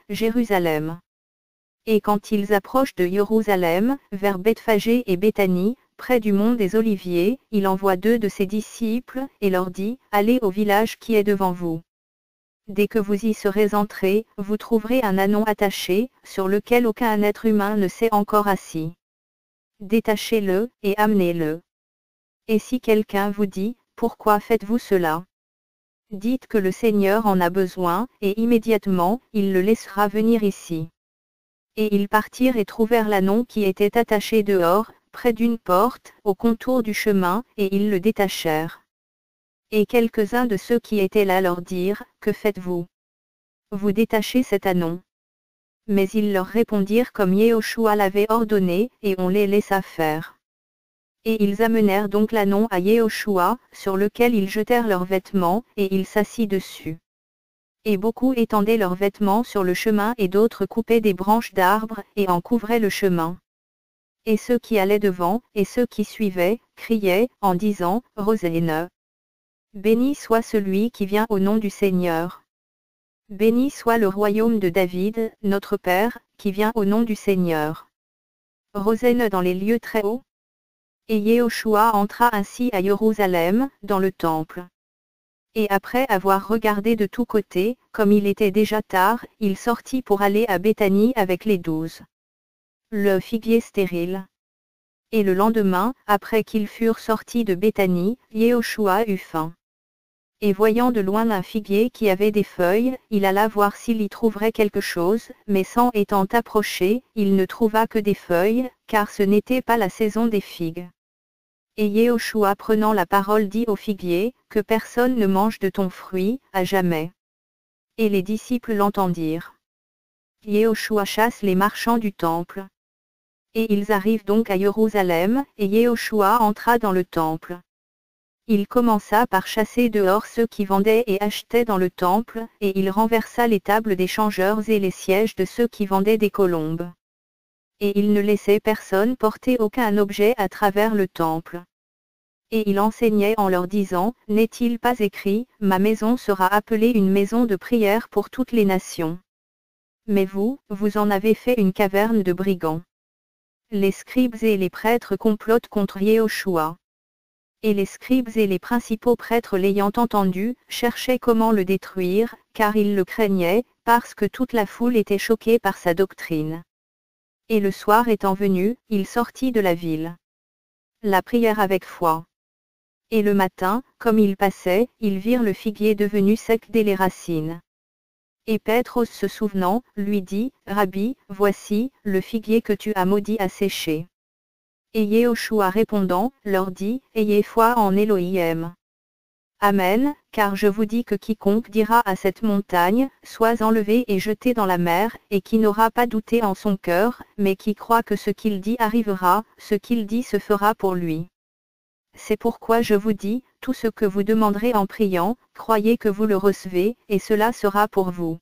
Et quand ils approchent de Jérusalem, vers Bethphagée et Béthanie, près du mont des Oliviers, il envoie 2 de ses disciples, et leur dit, allez au village qui est devant vous. Dès que vous y serez entrés, vous trouverez un ânon attaché, sur lequel aucun être humain ne s'est encore assis. Détachez-le, et amenez-le. Et si quelqu'un vous dit, pourquoi faites-vous cela? Dites que le Seigneur en a besoin, et immédiatement, il le laissera venir ici. Et ils partirent et trouvèrent l'ânon qui était attaché dehors, près d'une porte, au contour du chemin, et ils le détachèrent. Et quelques-uns de ceux qui étaient là leur dirent, que faites-vous? Vous détachez cet ânon. Mais ils leur répondirent comme Yehoshua l'avait ordonné, et on les laissa faire. Et ils amenèrent donc l'ânon à Yehoshua, sur lequel ils jetèrent leurs vêtements, et il s'assit dessus. Et beaucoup étendaient leurs vêtements sur le chemin et d'autres coupaient des branches d'arbres, et en couvraient le chemin. Et ceux qui allaient devant, et ceux qui suivaient, criaient, en disant, Hosanna. Béni soit celui qui vient au nom du Seigneur. Béni soit le royaume de David, notre Père, qui vient au nom du Seigneur. Hosanna dans les lieux très hauts. Et Yehoshua entra ainsi à Jérusalem, dans le temple. Et après avoir regardé de tous côtés, comme il était déjà tard, il sortit pour aller à Béthanie avec les 12. Le figuier stérile. Et le lendemain, après qu'ils furent sortis de Béthanie, Yehoshua eut faim. Et voyant de loin un figuier qui avait des feuilles, il alla voir s'il y trouverait quelque chose, mais s'en étant approché, il ne trouva que des feuilles, car ce n'était pas la saison des figues. Et Yehoshua prenant la parole dit au figuier, que personne ne mange de ton fruit, à jamais. Et les disciples l'entendirent. Yehoshua chasse les marchands du temple. Et ils arrivent donc à Jérusalem, et Yehoshua entra dans le temple. Il commença par chasser dehors ceux qui vendaient et achetaient dans le temple, et il renversa les tables des changeurs et les sièges de ceux qui vendaient des colombes. Et il ne laissait personne porter aucun objet à travers le temple. Et il enseignait en leur disant, n'est-il pas écrit, ma maison sera appelée une maison de prière pour toutes les nations. Mais vous, vous en avez fait une caverne de brigands. Les scribes et les prêtres complotent contre Yehoshua. Et les scribes et les principaux prêtres l'ayant entendu, cherchaient comment le détruire, car ils le craignaient, parce que toute la foule était choquée par sa doctrine. Et le soir étant venu, il sortit de la ville. La prière avec foi. Et le matin, comme ils passaient, ils virent le figuier devenu sec dès les racines. Et Pétros se souvenant, lui dit, Rabbi, voici, le figuier que tu as maudit a séché. Et Yehoshua répondant, leur dit, ayez foi en Elohim. Amen, car je vous dis que quiconque dira à cette montagne, sois enlevé et jeté dans la mer, et qui n'aura pas douté en son cœur, mais qui croit que ce qu'il dit arrivera, ce qu'il dit se fera pour lui. C'est pourquoi je vous dis, tout ce que vous demanderez en priant, croyez que vous le recevez, et cela sera pour vous.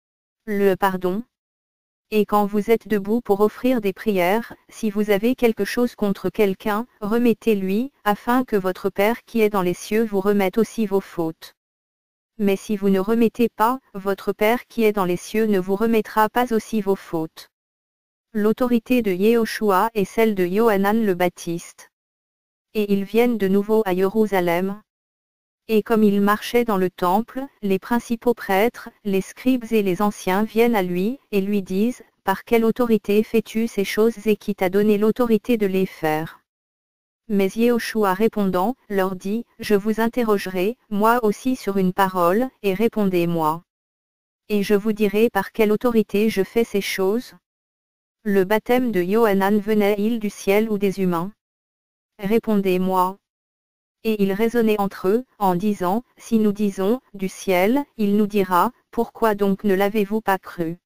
Le pardon. Et quand vous êtes debout pour offrir des prières, si vous avez quelque chose contre quelqu'un, remettez-lui, afin que votre Père qui est dans les cieux vous remette aussi vos fautes. Mais si vous ne remettez pas, votre Père qui est dans les cieux ne vous remettra pas aussi vos fautes. L'autorité de Yehoshua est celle de Yohanan le Baptiste. Et ils viennent de nouveau à Jérusalem. Et comme il marchait dans le temple, les principaux prêtres, les scribes et les anciens viennent à lui, et lui disent, par quelle autorité fais-tu ces choses et qui t'a donné l'autorité de les faire? Mais Yehoshua répondant, leur dit, je vous interrogerai, moi aussi sur une parole, et répondez-moi. Et je vous dirai par quelle autorité je fais ces choses? Le baptême de Yohanan venait-il du ciel ou des humains? Répondez-moi. Et ils raisonnaient entre eux, en disant, si nous disons, du ciel, il nous dira, pourquoi donc ne l'avez-vous pas cru?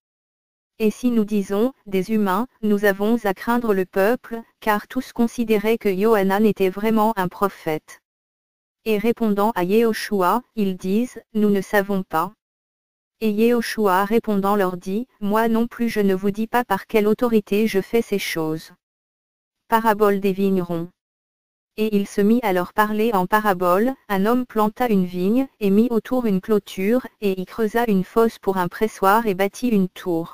Et si nous disons, des humains, nous avons à craindre le peuple, car tous considéraient que Yohanan était vraiment un prophète. Et répondant à Yehoshua, ils disent, nous ne savons pas. Et Yehoshua répondant leur dit, moi non plus je ne vous dis pas par quelle autorité je fais ces choses. Parabole des vignerons. Et il se mit à leur parler en parabole, un homme planta une vigne, et mit autour une clôture, et y creusa une fosse pour un pressoir et bâtit une tour.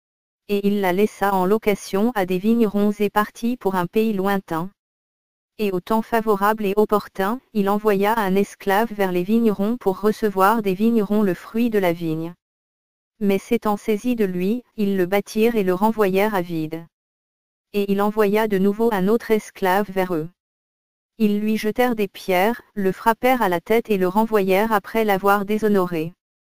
Et il la laissa en location à des vignerons et partit pour un pays lointain. Et au temps favorable et opportun, il envoya un esclave vers les vignerons pour recevoir des vignerons le fruit de la vigne. Mais s'étant saisis de lui, ils le battirent et le renvoyèrent à vide. Et il envoya de nouveau un autre esclave vers eux. Ils lui jetèrent des pierres, le frappèrent à la tête et le renvoyèrent après l'avoir déshonoré.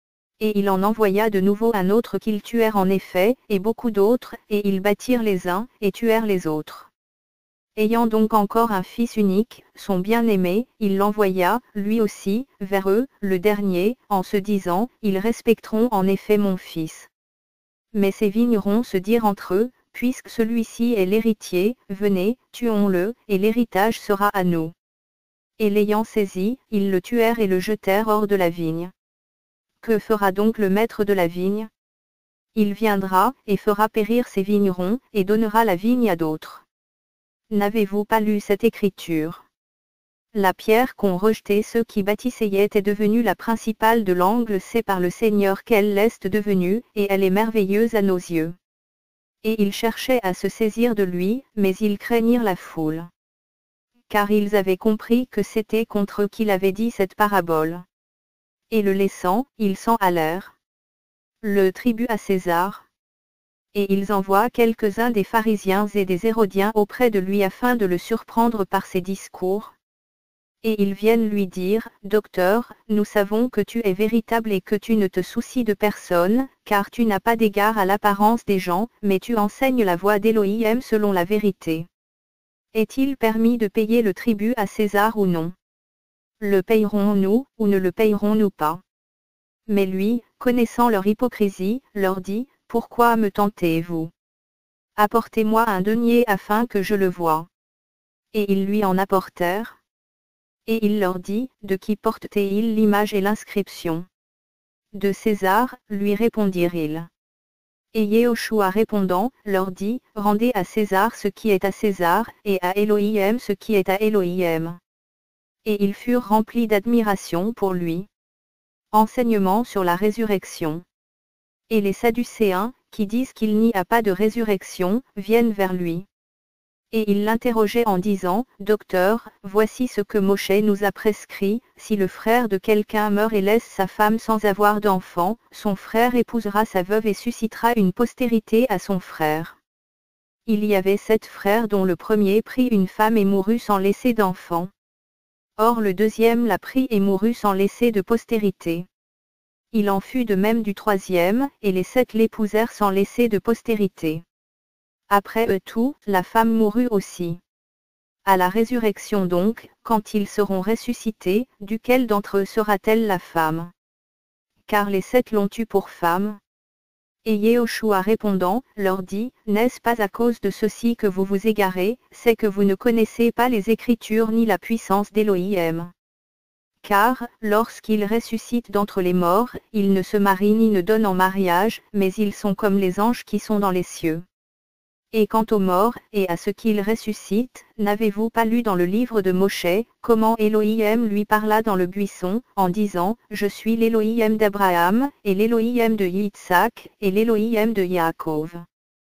Et il en envoya de nouveau un autre qu'ils tuèrent en effet, et beaucoup d'autres, et ils battirent les uns, et tuèrent les autres. Ayant donc encore un fils unique, son bien-aimé, il l'envoya, lui aussi, vers eux, le dernier, en se disant, ils respecteront en effet mon fils. Mais ces vignerons se dirent entre eux, puisque celui-ci est l'héritier, venez, tuons-le, et l'héritage sera à nous. Et l'ayant saisi, ils le tuèrent et le jetèrent hors de la vigne. Que fera donc le maître de la vigne? Il viendra, et fera périr ses vignerons, et donnera la vigne à d'autres. N'avez-vous pas lu cette écriture? La pierre qu'ont rejetée ceux qui bâtissaient est devenue la principale de l'angle, c'est par le Seigneur qu'elle l'est devenue, et elle est merveilleuse à nos yeux. Et ils cherchaient à se saisir de lui, mais ils craignirent la foule. Car ils avaient compris que c'était contre eux qu'il avait dit cette parabole. Et le laissant, ils s'en allèrent. Le tribut à César. Et ils envoient quelques-uns des pharisiens et des hérodiens auprès de lui afin de le surprendre par ses discours. Et ils viennent lui dire, Docteur, nous savons que tu es véritable et que tu ne te soucies de personne, car tu n'as pas d'égard à l'apparence des gens, mais tu enseignes la voie d'Élohim selon la vérité. Est-il permis de payer le tribut à César ou non? Le payerons-nous, ou ne le payerons-nous pas? Mais lui, connaissant leur hypocrisie, leur dit, pourquoi me tentez-vous? Apportez-moi un denier afin que je le voie. Et ils lui en apportèrent. Et il leur dit, de qui portent-ils l'image et l'inscription? De César, lui répondirent-ils. Et Yehoshua répondant, leur dit, rendez à César ce qui est à César, et à Élohim ce qui est à Élohim. Et ils furent remplis d'admiration pour lui. Enseignement sur la résurrection. Et les Sadducéens, qui disent qu'il n'y a pas de résurrection, viennent vers lui. Et ils l'interrogeaient en disant, Docteur, voici ce que Moshe nous a prescrit, si le frère de quelqu'un meurt et laisse sa femme sans avoir d'enfant, son frère épousera sa veuve et suscitera une postérité à son frère. Il y avait 7 frères dont le premier prit une femme et mourut sans laisser d'enfant. Or le deuxième la prit et mourut sans laisser de postérité. Il en fut de même du troisième, et les 7 l'épousèrent sans laisser de postérité. Après eux tout, la femme mourut aussi. À la résurrection donc, quand ils seront ressuscités, duquel d'entre eux sera-t-elle la femme? Car les 7 l'ont eue pour femme. Et Yehoshua répondant, leur dit, n'est-ce pas à cause de ceci que vous vous égarez, c'est que vous ne connaissez pas les Écritures ni la puissance d'Élohim. Car, lorsqu'il ressuscite d'entre les morts, il ne se marie ni ne donne en mariage, mais ils sont comme les anges qui sont dans les cieux. Et quant aux morts, et à ce qu'il ressuscite, n'avez-vous pas lu dans le livre de Moshe, comment Élohim lui parla dans le buisson, en disant, je suis l'Élohim d'Abraham, et l'Élohim de Yitzhak, et l'Élohim de Yaakov.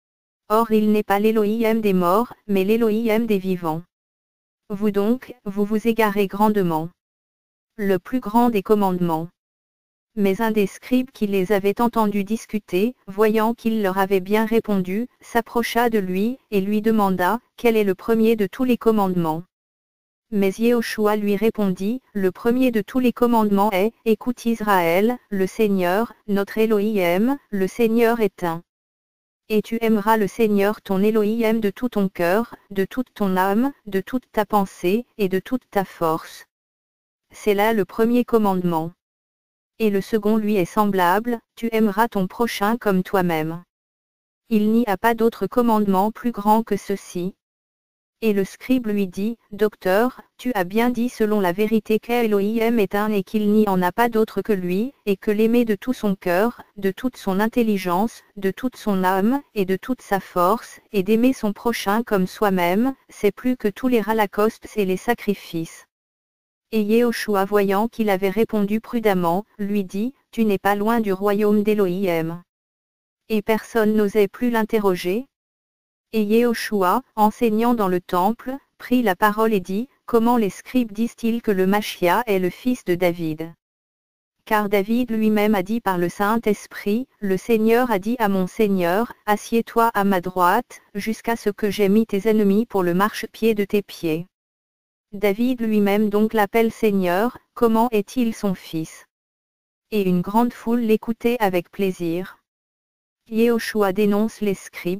Or il n'est pas l'Élohim des morts, mais l'Élohim des vivants. Vous donc, vous vous égarez grandement. Le plus grand des commandements. Mais un des scribes qui les avait entendus discuter, voyant qu'il leur avait bien répondu, s'approcha de lui, et lui demanda, quel est le premier de tous les commandements. Mais Yehoshua lui répondit, le premier de tous les commandements est, écoute Israël, le Seigneur, notre Elohim, le Seigneur est un. Et tu aimeras le Seigneur ton Elohim de tout ton cœur, de toute ton âme, de toute ta pensée, et de toute ta force. C'est là le premier commandement. Et le second lui est semblable, tu aimeras ton prochain comme toi-même. Il n'y a pas d'autre commandement plus grand que ceci. Et le scribe lui dit, Docteur, tu as bien dit selon la vérité qu'Elohim est un et qu'il n'y en a pas d'autre que lui, et que l'aimer de tout son cœur, de toute son intelligence, de toute son âme, et de toute sa force, et d'aimer son prochain comme soi-même, c'est plus que tous les holocaustes et les sacrifices. Et Yehoshua voyant qu'il avait répondu prudemment, lui dit, tu n'es pas loin du royaume d'Elohim. Et personne n'osait plus l'interroger. Et Yehoshua, enseignant dans le temple, prit la parole et dit, comment les scribes disent-ils que le Machia est le fils de David? Car David lui-même a dit par le Saint-Esprit, le Seigneur a dit à mon Seigneur, assieds-toi à ma droite, jusqu'à ce que j'aie mis tes ennemis pour le marchepied de tes pieds. David lui-même donc l'appelle Seigneur, comment est-il son fils? Et une grande foule l'écoutait avec plaisir. Yehoshua dénonce les scribes.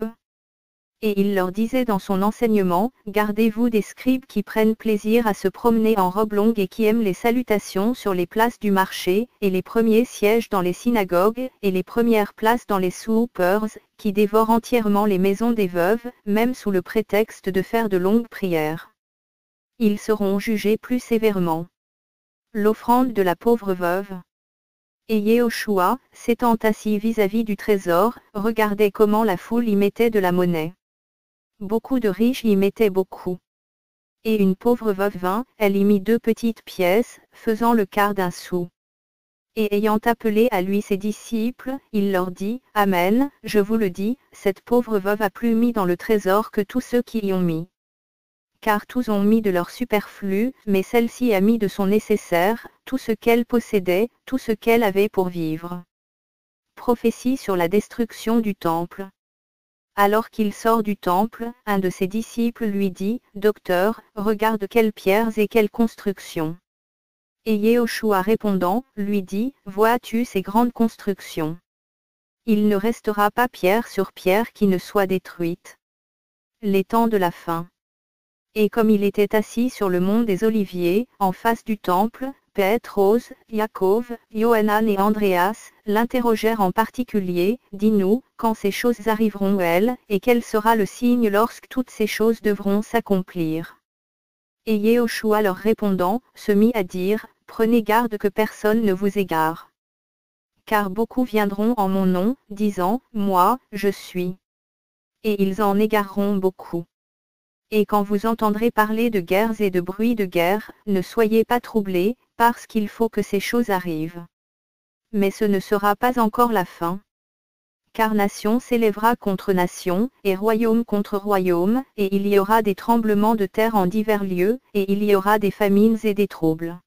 Et il leur disait dans son enseignement, gardez-vous des scribes qui prennent plaisir à se promener en robe longue et qui aiment les salutations sur les places du marché, et les premiers sièges dans les synagogues, et les premières places dans les soupers, qui dévorent entièrement les maisons des veuves, même sous le prétexte de faire de longues prières. Ils seront jugés plus sévèrement. L'offrande de la pauvre veuve. Et Yehoshua, s'étant assis vis-à-vis du trésor, regardait comment la foule y mettait de la monnaie. Beaucoup de riches y mettaient beaucoup. Et une pauvre veuve vint, elle y mit 2 petites pièces, faisant le quart d'un sou. Et ayant appelé à lui ses disciples, il leur dit, Amen, je vous le dis, cette pauvre veuve a plus mis dans le trésor que tous ceux qui y ont mis. Car tous ont mis de leur superflu, mais celle-ci a mis de son nécessaire, tout ce qu'elle possédait, tout ce qu'elle avait pour vivre. Prophétie sur la destruction du temple. Alors qu'il sort du temple, un de ses disciples lui dit, Docteur, regarde quelles pierres et quelles constructions. Et Yehoshua répondant, lui dit, vois-tu ces grandes constructions? Il ne restera pas pierre sur pierre qui ne soit détruite. Les temps de la fin. Et comme il était assis sur le mont des Oliviers, en face du temple, Pétros, Yaakov, Yohanan et Andreas, l'interrogèrent en particulier, dis-nous, quand ces choses arriveront elles, et quel sera le signe lorsque toutes ces choses devront s'accomplir. Et Yehoshua leur répondant, se mit à dire, prenez garde que personne ne vous égare. Car beaucoup viendront en mon nom, disant, moi, je suis. Et ils en égareront beaucoup. Et quand vous entendrez parler de guerres et de bruits de guerre, ne soyez pas troublés, parce qu'il faut que ces choses arrivent. Mais ce ne sera pas encore la fin. Car nation s'élèvera contre nation, et royaume contre royaume, et il y aura des tremblements de terre en divers lieux, et il y aura des famines et des troubles.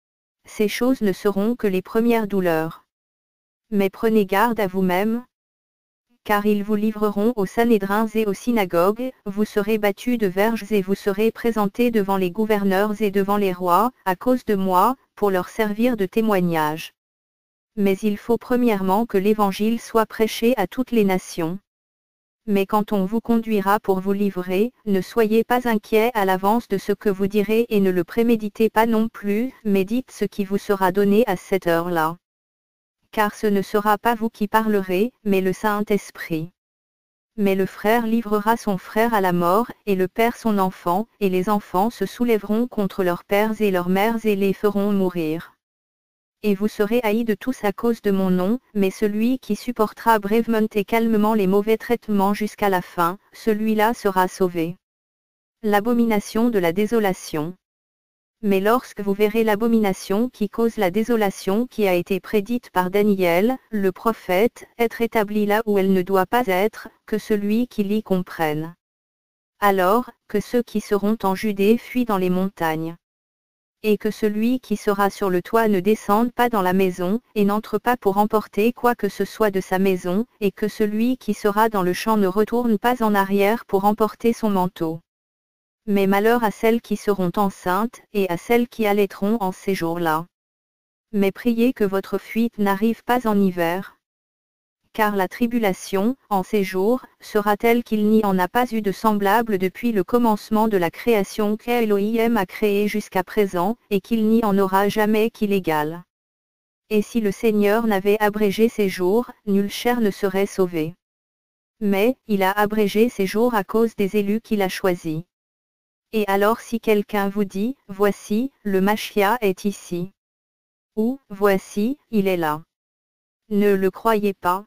Ces choses ne seront que les premières douleurs. Mais prenez garde à vous-même, car ils vous livreront aux Sanhédrins et aux synagogues, vous serez battus de verges et vous serez présentés devant les gouverneurs et devant les rois, à cause de moi, pour leur servir de témoignage. Mais il faut premièrement que l'Évangile soit prêché à toutes les nations. Mais quand on vous conduira pour vous livrer, ne soyez pas inquiets à l'avance de ce que vous direz et ne le préméditez pas non plus, mais dites ce qui vous sera donné à cette heure-là. Car ce ne sera pas vous qui parlerez, mais le Saint-Esprit. Mais le frère livrera son frère à la mort, et le père son enfant, et les enfants se soulèveront contre leurs pères et leurs mères et les feront mourir. Et vous serez haïs de tous à cause de mon nom, mais celui qui supportera brèvement et calmement les mauvais traitements jusqu'à la fin, celui-là sera sauvé. L'abomination de la désolation. Mais lorsque vous verrez l'abomination qui cause la désolation qui a été prédite par Daniel, le prophète, être établie là où elle ne doit pas être, que celui qui l'y comprenne. Alors, que ceux qui seront en Judée fuient dans les montagnes. Et que celui qui sera sur le toit ne descende pas dans la maison, et n'entre pas pour emporter quoi que ce soit de sa maison, et que celui qui sera dans le champ ne retourne pas en arrière pour emporter son manteau. Mais malheur à celles qui seront enceintes, et à celles qui allaiteront en ces jours-là. Mais priez que votre fuite n'arrive pas en hiver. Car la tribulation, en ces jours, sera telle qu'il n'y en a pas eu de semblable depuis le commencement de la création qu'Elohim a créée jusqu'à présent, et qu'il n'y en aura jamais qui l'égale. Et si le Seigneur n'avait abrégé ces jours, nulle chair ne serait sauvée. Mais, il a abrégé ces jours à cause des élus qu'il a choisis. Et alors si quelqu'un vous dit, voici, le Machia est ici. Ou, voici, il est là. Ne le croyez pas.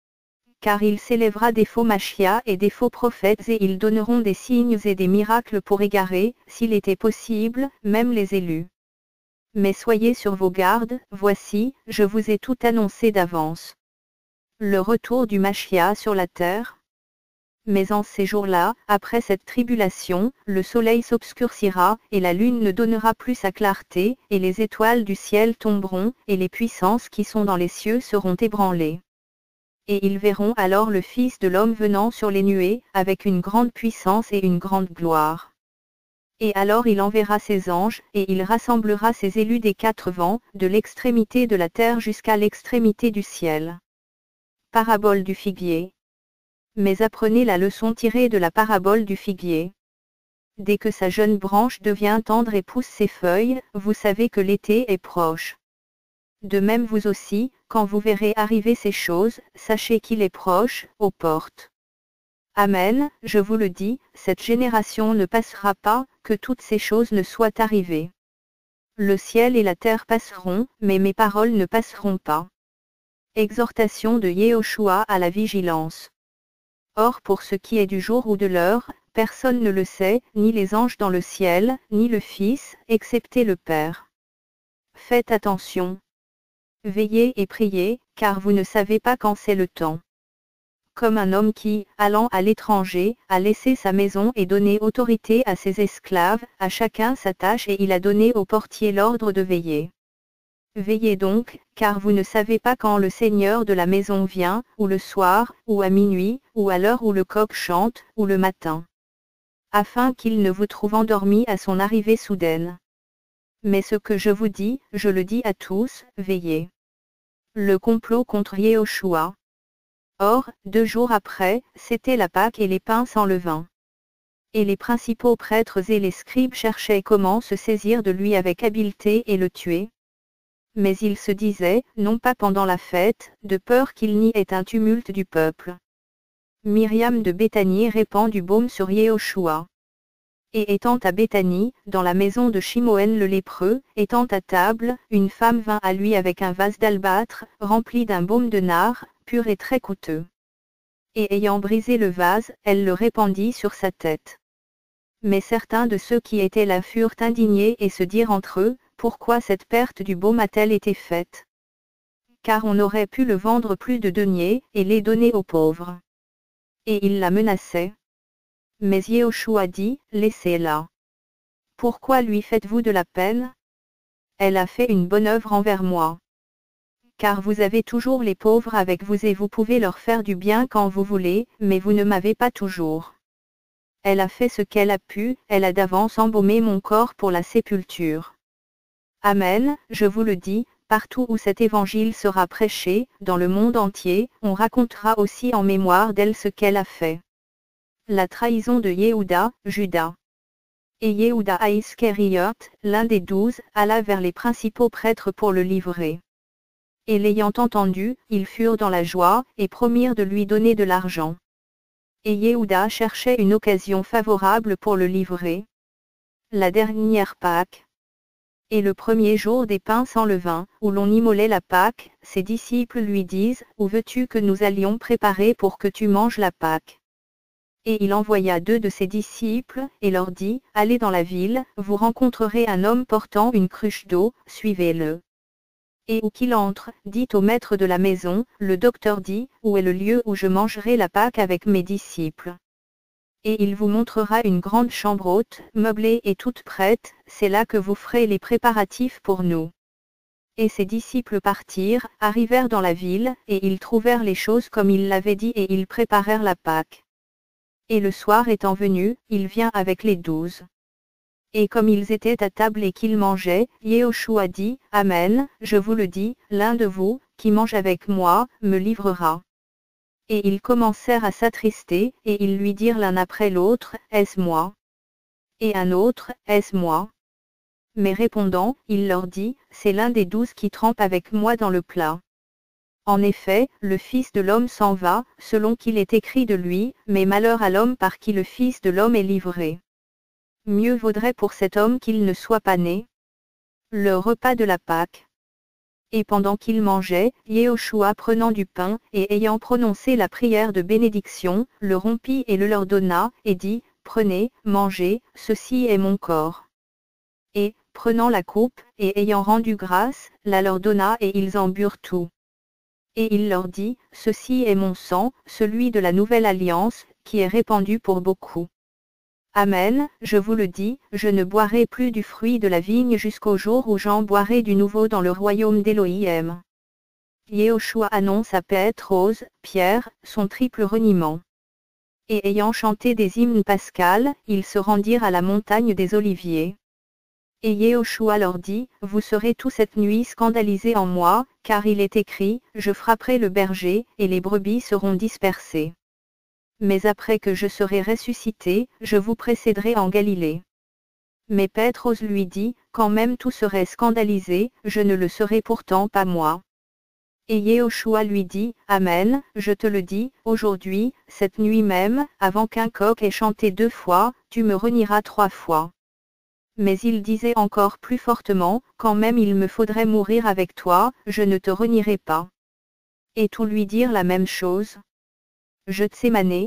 Car il s'élèvera des faux Machia et des faux prophètes et ils donneront des signes et des miracles pour égarer, s'il était possible, même les élus. Mais soyez sur vos gardes, voici, je vous ai tout annoncé d'avance. Le retour du Machia sur la terre. Mais en ces jours-là, après cette tribulation, le soleil s'obscurcira, et la lune ne donnera plus sa clarté, et les étoiles du ciel tomberont, et les puissances qui sont dans les cieux seront ébranlées. Et ils verront alors le Fils de l'homme venant sur les nuées, avec une grande puissance et une grande gloire. Et alors il enverra ses anges, et il rassemblera ses élus des quatre vents, de l'extrémité de la terre jusqu'à l'extrémité du ciel. Parabole du figuier. Mais apprenez la leçon tirée de la parabole du figuier. Dès que sa jeune branche devient tendre et pousse ses feuilles, vous savez que l'été est proche. De même vous aussi, quand vous verrez arriver ces choses, sachez qu'il est proche, aux portes. Amen, je vous le dis, cette génération ne passera pas, que toutes ces choses ne soient arrivées. Le ciel et la terre passeront, mais mes paroles ne passeront pas. Exhortation de Yehoshua à la vigilance. Or pour ce qui est du jour ou de l'heure, personne ne le sait, ni les anges dans le ciel, ni le Fils, excepté le Père. Faites attention. Veillez et priez, car vous ne savez pas quand c'est le temps. Comme un homme qui, allant à l'étranger, a laissé sa maison et donné autorité à ses esclaves, à chacun sa tâche et il a donné au portier l'ordre de veiller. Veillez donc, car vous ne savez pas quand le Seigneur de la maison vient, ou le soir, ou à minuit, ou à l'heure où le coq chante, ou le matin. Afin qu'il ne vous trouve endormi à son arrivée soudaine. Mais ce que je vous dis, je le dis à tous, veillez. Le complot contre Yehoshua. Or, 2 jours après, c'était la Pâque et les pains sans levain. Et les principaux prêtres et les scribes cherchaient comment se saisir de lui avec habileté et le tuer. Mais ils se disaient, non pas pendant la fête, de peur qu'il n'y ait un tumulte du peuple. Myriam de Béthanie répand du baume sur Yehoshua. Et étant à Béthanie, dans la maison de Shimoën le lépreux, étant à table, une femme vint à lui avec un vase d'albâtre, rempli d'un baume de nard, pur et très coûteux. Et ayant brisé le vase, elle le répandit sur sa tête. Mais certains de ceux qui étaient là furent indignés et se dirent entre eux, pourquoi cette perte du baume a-t-elle été faite? Car on aurait pu le vendre plus de deniers, et les donner aux pauvres. Et ils la menaçaient. Mais Yehoshua dit, laissez-la. Pourquoi lui faites-vous de la peine? Elle a fait une bonne œuvre envers moi. Car vous avez toujours les pauvres avec vous et vous pouvez leur faire du bien quand vous voulez, mais vous ne m'avez pas toujours. Elle a fait ce qu'elle a pu, elle a d'avance embaumé mon corps pour la sépulture. Amen, je vous le dis, partout où cet évangile sera prêché, dans le monde entier, on racontera aussi en mémoire d'elle ce qu'elle a fait. La trahison de Yehuda, Judas. Et Yehuda Iscariot, l'un des 12, alla vers les principaux prêtres pour le livrer. Et l'ayant entendu, ils furent dans la joie, et promirent de lui donner de l'argent. Et Yehuda cherchait une occasion favorable pour le livrer. La dernière Pâque. Et le premier jour des pains sans levain, où l'on immolait la Pâque, ses disciples lui disent, où veux-tu que nous allions préparer pour que tu manges la Pâque? Et il envoya 2 de ses disciples, et leur dit, allez dans la ville, vous rencontrerez un homme portant une cruche d'eau, suivez-le. Et où qu'il entre, dit au maître de la maison, le docteur dit, où est le lieu où je mangerai la Pâque avec mes disciples? Et il vous montrera une grande chambre haute, meublée et toute prête, c'est là que vous ferez les préparatifs pour nous. Et ses disciples partirent, arrivèrent dans la ville, et ils trouvèrent les choses comme il l'avait dit et ils préparèrent la Pâque. Et le soir étant venu, il vient avec les 12. Et comme ils étaient à table et qu'ils mangeaient, Yehoshua dit, Amen, je vous le dis, l'un de vous, qui mange avec moi, me livrera. Et ils commencèrent à s'attrister, et ils lui dirent l'un après l'autre, Est-ce moi? Et un autre, Est-ce moi? Mais répondant, il leur dit, c'est l'un des 12 qui trempe avec moi dans le plat. En effet, le Fils de l'homme s'en va, selon qu'il est écrit de lui, mais malheur à l'homme par qui le Fils de l'homme est livré. Mieux vaudrait pour cet homme qu'il ne soit pas né. Le repas de la Pâque. Et pendant qu'il mangeait, Yehoshua prenant du pain, et ayant prononcé la prière de bénédiction, le rompit et le leur donna, et dit, Prenez, mangez, ceci est mon corps. Et, prenant la coupe, et ayant rendu grâce, la leur donna et ils en burent tout. Et il leur dit, Ceci est mon sang, celui de la nouvelle alliance, qui est répandu pour beaucoup. Amen, je vous le dis, je ne boirai plus du fruit de la vigne jusqu'au jour où j'en boirai du nouveau dans le royaume d'Élohim. Yehoshua annonce à Pétros, Pierre, son triple reniement. Et ayant chanté des hymnes pascals, ils se rendirent à la montagne des Oliviers. Et Yehoshua leur dit, Vous serez tous cette nuit scandalisés en moi, car il est écrit, Je frapperai le berger, et les brebis seront dispersées. Mais après que je serai ressuscité, je vous précéderai en Galilée. Mais Pétros lui dit, Quand même tout serait scandalisé, je ne le serai pourtant pas moi. Et Yehoshua lui dit, Amen, je te le dis, aujourd'hui, cette nuit même, avant qu'un coq ait chanté 2 fois, tu me renieras 3 fois. Mais il disait encore plus fortement, Quand même il me faudrait mourir avec toi, je ne te renierai pas. Et tous lui dirent la même chose. Gethsémane.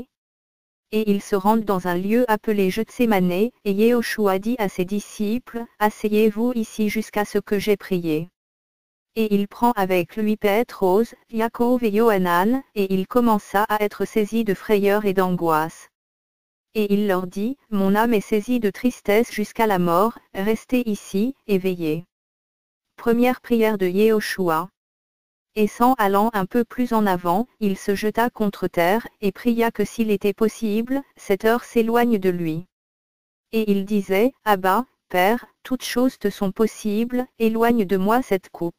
Et ils se rendent dans un lieu appelé Gethsémane, et Yehoshua dit à ses disciples, Asseyez-vous ici jusqu'à ce que j'aie prié. Et il prend avec lui Pétros, Jacob et Johanan, et il commença à être saisi de frayeur et d'angoisse. Et il leur dit, Mon âme est saisie de tristesse jusqu'à la mort, restez ici, et veillez. Première prière de Yehoshua. Et s'en allant un peu plus en avant, il se jeta contre terre, et pria que s'il était possible, cette heure s'éloigne de lui. Et il disait, Abba, Père, toutes choses te sont possibles, éloigne de moi cette coupe.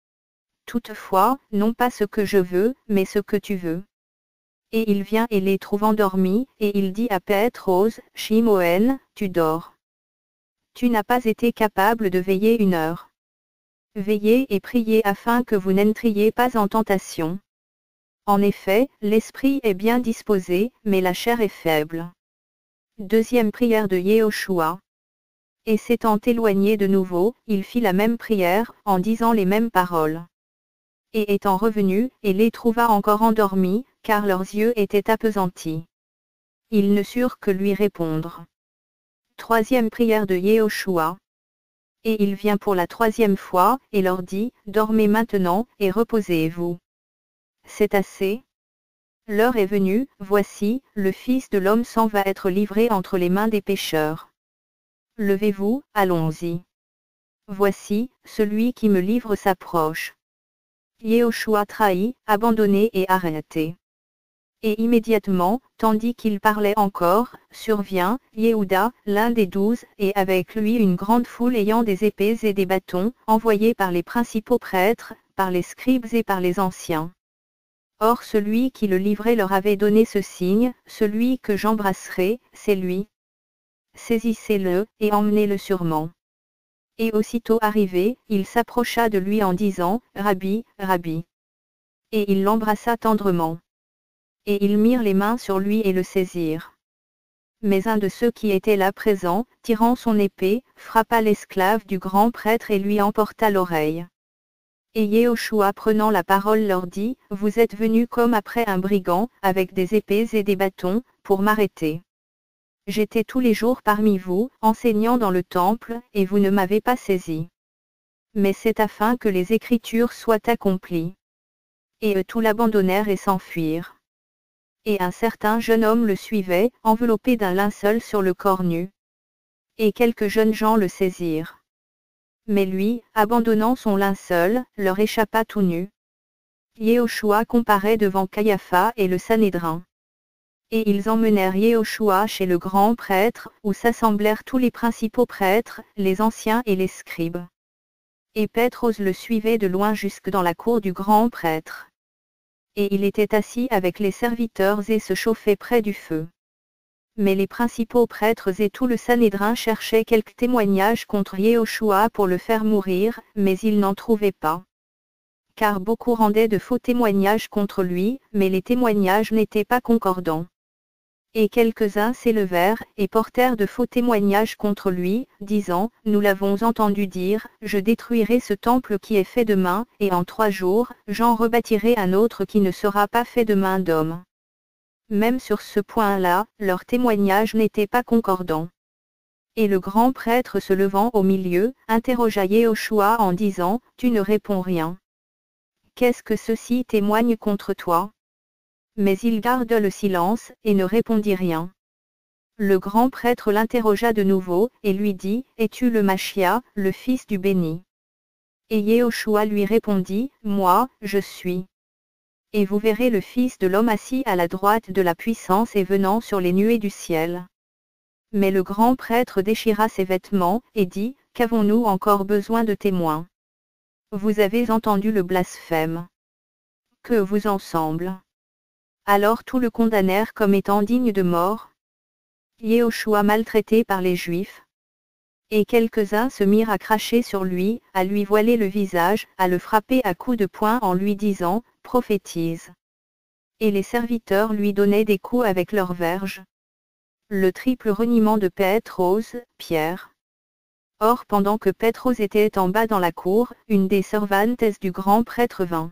Toutefois, non pas ce que je veux, mais ce que tu veux. Et il vient et les trouve endormis, et il dit à Pétros, Shimoën, tu dors. Tu n'as pas été capable de veiller 1 heure. Veillez et priez afin que vous n'entriez pas en tentation. En effet, l'esprit est bien disposé, mais la chair est faible. Deuxième prière de Yehoshua. Et s'étant éloigné de nouveau, il fit la même prière, en disant les mêmes paroles. Et étant revenu, il les trouva encore endormis, car leurs yeux étaient appesantis. Ils ne surent que lui répondre. Troisième prière de Yehoshua. Et il vient pour la 3e fois, et leur dit, Dormez maintenant, et reposez-vous. C'est assez. L'heure est venue, voici, le Fils de l'homme s'en va être livré entre les mains des pécheurs. Levez-vous, allons-y. Voici, celui qui me livre s'approche. Yehoshua trahi, abandonné et arrêté. Et immédiatement, tandis qu'il parlait encore, survient, Yehuda, l'un des 12, et avec lui une grande foule ayant des épées et des bâtons, envoyés par les principaux prêtres, par les scribes et par les anciens. Or celui qui le livrait leur avait donné ce signe, celui que j'embrasserai, c'est lui. Saisissez-le, et emmenez-le sûrement. Et aussitôt arrivé, il s'approcha de lui en disant, Rabbi, Rabbi. Et il l'embrassa tendrement. Et ils mirent les mains sur lui et le saisirent. Mais un de ceux qui étaient là présents, tirant son épée, frappa l'esclave du grand prêtre et lui emporta l'oreille. Et Yehoshua prenant la parole leur dit, Vous êtes venus comme après un brigand, avec des épées et des bâtons, pour m'arrêter. J'étais tous les jours parmi vous, enseignant dans le temple, et vous ne m'avez pas saisi. Mais c'est afin que les Écritures soient accomplies. Et eux tous l'abandonnèrent et s'enfuirent. Et un certain jeune homme le suivait, enveloppé d'un linceul sur le corps nu. Et quelques jeunes gens le saisirent. Mais lui, abandonnant son linceul, leur échappa tout nu. Yehoshua comparaît devant Caiapha et le Sanhédrin. Et ils emmenèrent Yehoshua chez le grand prêtre, où s'assemblèrent tous les principaux prêtres, les anciens et les scribes. Et Pétros le suivait de loin jusque dans la cour du grand prêtre. Et il était assis avec les serviteurs et se chauffait près du feu. Mais les principaux prêtres et tout le Sanhédrin cherchaient quelque témoignage contre Yehoshua pour le faire mourir, mais ils n'en trouvaient pas. Car beaucoup rendaient de faux témoignages contre lui, mais les témoignages n'étaient pas concordants. Et quelques-uns s'élevèrent, et portèrent de faux témoignages contre lui, disant, nous l'avons entendu dire, je détruirai ce temple qui est fait de main, et en 3 jours, j'en rebâtirai un autre qui ne sera pas fait de main d'homme. Même sur ce point-là, leur témoignage n'était pas concordant. Et le grand prêtre se levant au milieu, interrogea Yehoshua en disant, tu ne réponds rien. Qu'est-ce que ceci témoigne contre toi? Mais il garda le silence, et ne répondit rien. Le grand prêtre l'interrogea de nouveau, et lui dit, es-tu le Machia, le fils du béni? Et Yehoshua lui répondit, moi, je suis. Et vous verrez le Fils de l'homme assis à la droite de la puissance et venant sur les nuées du ciel. Mais le grand prêtre déchira ses vêtements, et dit, qu'avons-nous encore besoin de témoins? Vous avez entendu le blasphème. Que vous ensemble. Alors tout le condamnèrent comme étant digne de mort. Yehoshua maltraité par les Juifs. Et quelques-uns se mirent à cracher sur lui, à lui voiler le visage, à le frapper à coups de poing en lui disant, prophétise. Et les serviteurs lui donnaient des coups avec leurs verges. Le triple reniement de Pétros, Pierre. Or pendant que Pétros était en bas dans la cour, une des servantes du grand prêtre vint.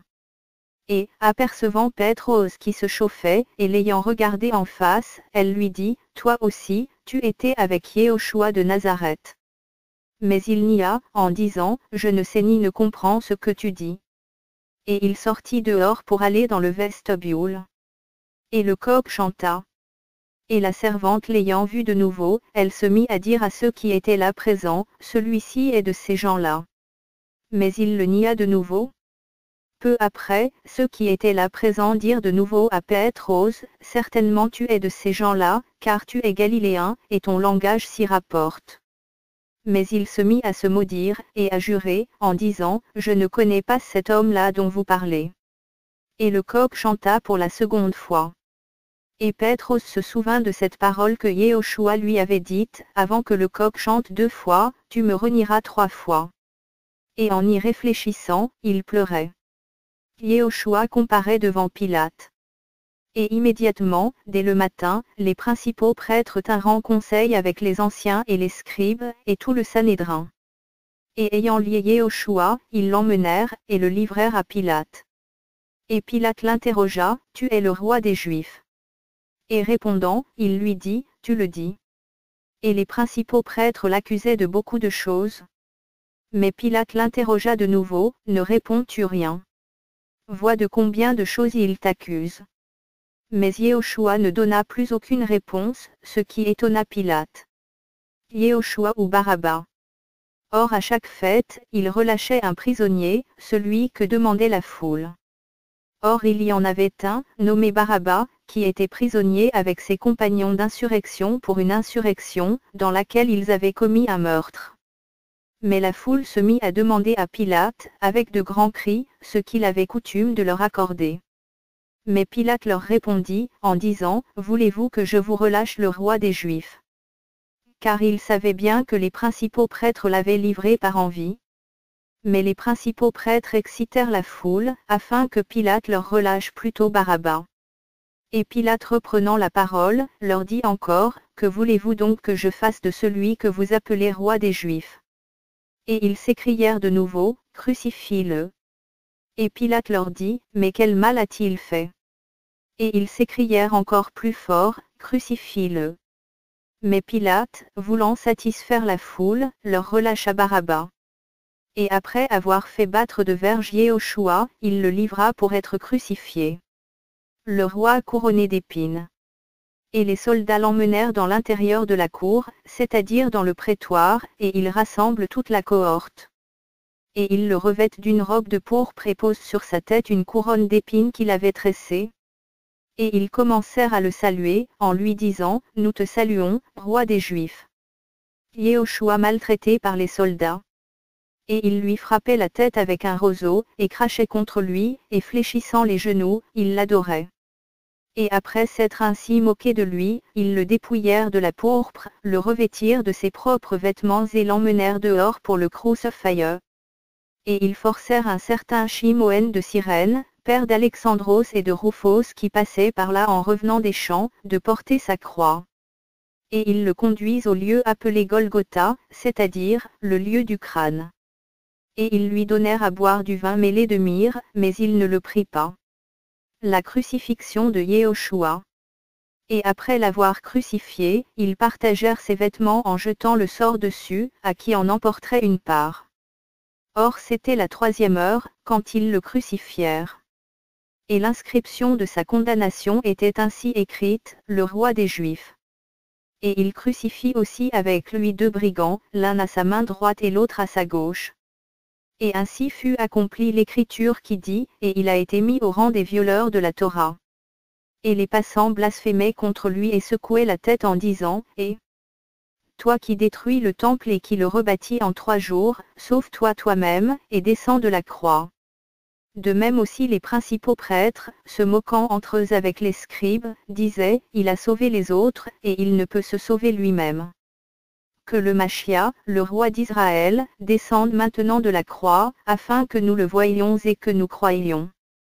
Et, apercevant Pétros qui se chauffait, et l'ayant regardé en face, elle lui dit, toi aussi, tu étais avec Yehoshua de Nazareth. Mais il nia, en disant, je ne sais ni ne comprends ce que tu dis. Et il sortit dehors pour aller dans le vestibule. Et le coq chanta. Et la servante l'ayant vu de nouveau, elle se mit à dire à ceux qui étaient là présents, celui-ci est de ces gens-là. Mais il le nia de nouveau. Peu après, ceux qui étaient là présents dirent de nouveau à Pétros, certainement tu es de ces gens-là, car tu es galiléen, et ton langage s'y rapporte. Mais il se mit à se maudire, et à jurer, en disant, je ne connais pas cet homme-là dont vous parlez. Et le coq chanta pour la seconde fois. Et Pétros se souvint de cette parole que Yehoshua lui avait dite, avant que le coq chante 2 fois, tu me renieras 3 fois. Et en y réfléchissant, il pleurait. Yehoshua comparaît devant Pilate. Et immédiatement, dès le matin, les principaux prêtres tinrent conseil avec les anciens et les scribes, et tout le Sanhédrin. Et ayant lié Yehoshua, ils l'emmenèrent, et le livrèrent à Pilate. Et Pilate l'interrogea, tu es le roi des Juifs? Et répondant, il lui dit, tu le dis. Et les principaux prêtres l'accusaient de beaucoup de choses. Mais Pilate l'interrogea de nouveau, ne réponds-tu rien? Vois de combien de choses il t'accuse. Mais Yehoshua ne donna plus aucune réponse, ce qui étonna Pilate. Yehoshua ou Barabas. Or à chaque fête, il relâchait un prisonnier, celui que demandait la foule. Or il y en avait un, nommé Barabas, qui était prisonnier avec ses compagnons d'insurrection pour une insurrection, dans laquelle ils avaient commis un meurtre. Mais la foule se mit à demander à Pilate, avec de grands cris, ce qu'il avait coutume de leur accorder. Mais Pilate leur répondit, en disant, voulez-vous que je vous relâche le roi des Juifs? Car il savait bien que les principaux prêtres l'avaient livré par envie. Mais les principaux prêtres excitèrent la foule, afin que Pilate leur relâche plutôt Barabas. Et Pilate reprenant la parole, leur dit encore, que voulez-vous donc que je fasse de celui que vous appelez roi des Juifs? Et ils s'écrièrent de nouveau, crucifie-le. Et Pilate leur dit, mais quel mal a-t-il fait? Et ils s'écrièrent encore plus fort, crucifie-le. Mais Pilate, voulant satisfaire la foule, leur relâcha Barabas. Et après avoir fait battre de verges Yehoshua, il le livra pour être crucifié. le roi couronné d'épines. Et les soldats l'emmenèrent dans l'intérieur de la cour, c'est-à-dire dans le prétoire, et ils rassemblent toute la cohorte. Et ils le revêtent d'une robe de pourpre et posent sur sa tête une couronne d'épines qu'il avait tressée. Et ils commencèrent à le saluer, en lui disant, « Nous te saluons, roi des Juifs. » Yehoshua maltraité par les soldats. Et ils lui frappaient la tête avec un roseau, et crachaient contre lui, et fléchissant les genoux, ils l'adoraient. Et après s'être ainsi moqués de lui, ils le dépouillèrent de la pourpre, le revêtirent de ses propres vêtements et l'emmenèrent dehors pour le crucifier. Et ils forcèrent un certain Shimoen de Cyrène, père d'Alexandros et de Rufos qui passait par là en revenant des champs, de porter sa croix. Et ils le conduisent au lieu appelé Golgotha, c'est-à-dire, le lieu du crâne. Et ils lui donnèrent à boire du vin mêlé de myrrhe, mais il ne le prit pas. La crucifixion de Yehoshua. Et après l'avoir crucifié, ils partagèrent ses vêtements en jetant le sort dessus, à qui en emporterait une part. Or c'était la 3e heure, quand ils le crucifièrent. Et l'inscription de sa condamnation était ainsi écrite, le roi des Juifs. Et il crucifie aussi avec lui 2 brigands, l'un à sa main droite et l'autre à sa gauche. Et ainsi fut accomplie l'écriture qui dit, et il a été mis au rang des violeurs de la Torah. Et les passants blasphémaient contre lui et secouaient la tête en disant, et toi qui détruis le temple et qui le rebâtis en 3 jours, sauve-toi toi-même, et descends de la croix. De même aussi les principaux prêtres, se moquant entre eux avec les scribes, disaient, il a sauvé les autres, et il ne peut se sauver lui-même. Que le Machia, le roi d'Israël, descende maintenant de la croix, afin que nous le voyions et que nous croyions.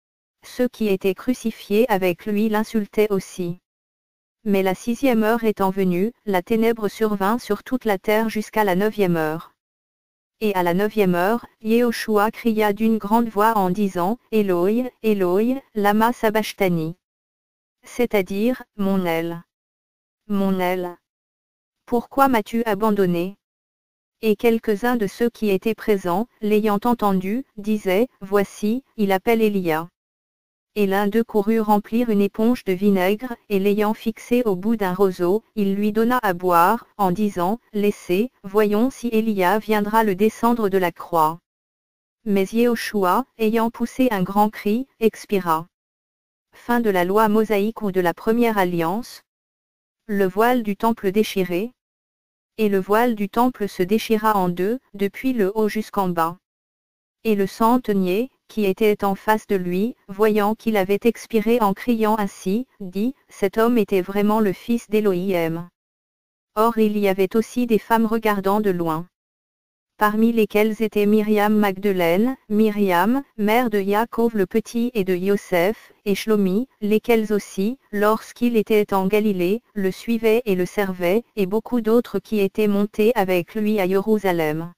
Ceux qui étaient crucifiés avec lui l'insultaient aussi. Mais la 6e heure étant venue, la ténèbre survint sur toute la terre jusqu'à la 9e heure. Et à la 9e heure, Yehoshua cria d'une grande voix en disant, Eloi, Eloi, lama sabachthani. C'est-à-dire, mon aile. Mon aile. Pourquoi m'as-tu abandonné? Et quelques-uns de ceux qui étaient présents, l'ayant entendu, disaient, Voici, il appelle Élia. Et l'un d'eux courut remplir une éponge de vinaigre, et l'ayant fixé au bout d'un roseau, il lui donna à boire, en disant, Laissez, voyons si Élia viendra le descendre de la croix. Mais Yehoshua, ayant poussé un grand cri, expira. Fin de la loi mosaïque ou de la première alliance. Le voile du temple déchiré. Et le voile du temple se déchira en 2, depuis le haut jusqu'en bas. Et le centenier, qui était en face de lui, voyant qu'il avait expiré en criant ainsi, dit, cet homme était vraiment le fils d'Élohim. Or il y avait aussi des femmes regardant de loin. Parmi lesquelles étaient Myriam Magdeleine, Myriam, mère de Yaakov le petit et de Yosef, et Shlomi, lesquelles aussi, lorsqu'il était en Galilée, le suivaient et le servaient, et beaucoup d'autres qui étaient montés avec lui à Jérusalem.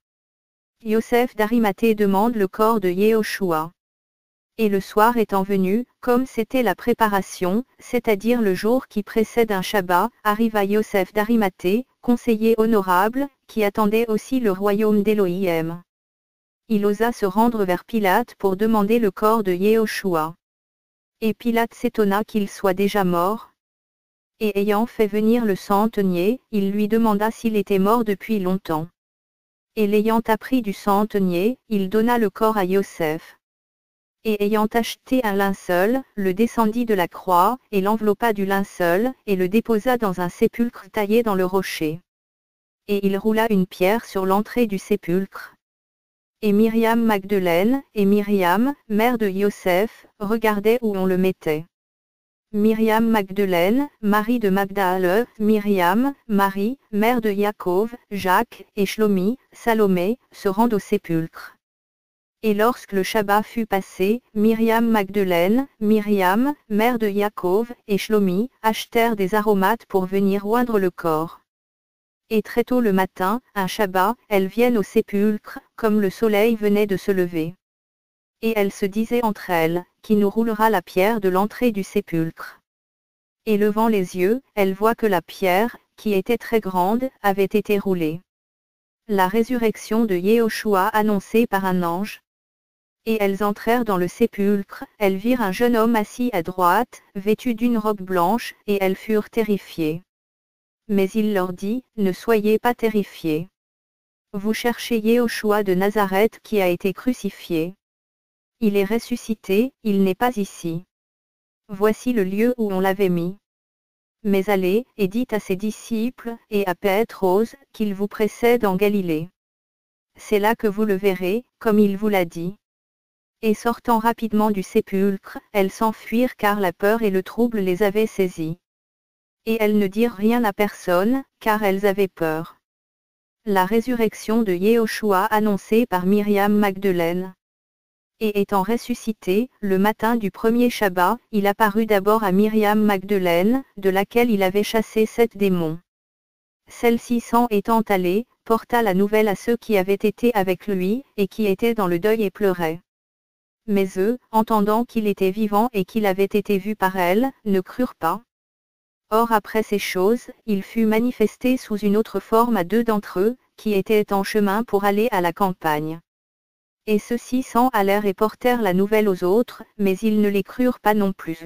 Yosef d'Arimathée demande le corps de Yehoshua. Et le soir étant venu, comme c'était la préparation, c'est-à-dire le jour qui précède un Shabbat, arriva Yosef d'Arimathée, conseiller honorable, qui attendait aussi le royaume d'Élohim. Il osa se rendre vers Pilate pour demander le corps de Yehoshua. Et Pilate s'étonna qu'il soit déjà mort. Et ayant fait venir le centenier, il lui demanda s'il était mort depuis longtemps. Et l'ayant appris du centenier, il donna le corps à Yosef. Et ayant acheté un linceul, le descendit de la croix, et l'enveloppa du linceul, et le déposa dans un sépulcre taillé dans le rocher. Et il roula une pierre sur l'entrée du sépulcre. Et Myriam Magdeleine, et Myriam, mère de Yosef, regardaient où on le mettait. Myriam Magdeleine, Marie de Magdale, Myriam, Marie, mère de Yaakov, Jacques, et Shlomi, Salomé, se rendent au sépulcre. Et lorsque le Shabbat fut passé, Myriam Magdeleine, Myriam, mère de Yaakov, et Shlomi, achetèrent des aromates pour venir oindre le corps. Et très tôt le matin, un Shabbat, elles viennent au sépulcre, comme le soleil venait de se lever. Et elles se disaient entre elles, qui nous roulera la pierre de l'entrée du sépulcre. Et levant les yeux, elles voient que la pierre, qui était très grande, avait été roulée. La résurrection de Yehoshua annoncée par un ange. Et elles entrèrent dans le sépulcre, elles virent un jeune homme assis à droite, vêtu d'une robe blanche, et elles furent terrifiées. Mais il leur dit, ne soyez pas terrifiés. Vous cherchez Yéhoshua de Nazareth qui a été crucifié. Il est ressuscité, il n'est pas ici. Voici le lieu où on l'avait mis. Mais allez, et dites à ses disciples, et à Pétrose, qu'il vous précède en Galilée. C'est là que vous le verrez, comme il vous l'a dit. Et sortant rapidement du sépulcre, elles s'enfuirent car la peur et le trouble les avaient saisies. Et elles ne dirent rien à personne, car elles avaient peur. La résurrection de Yéhoshua annoncée par Myriam Magdeleine. Et étant ressuscité, le matin du premier Shabbat, il apparut d'abord à Myriam Magdeleine, de laquelle il avait chassé 7 démons. Celle-ci s'en étant allée, porta la nouvelle à ceux qui avaient été avec lui, et qui étaient dans le deuil et pleuraient. Mais eux, entendant qu'il était vivant et qu'il avait été vu par elle, ne crurent pas. Or après ces choses, il fut manifesté sous une autre forme à 2 d'entre eux, qui étaient en chemin pour aller à la campagne. Et ceux-ci s'en allèrent et portèrent la nouvelle aux autres, mais ils ne les crurent pas non plus.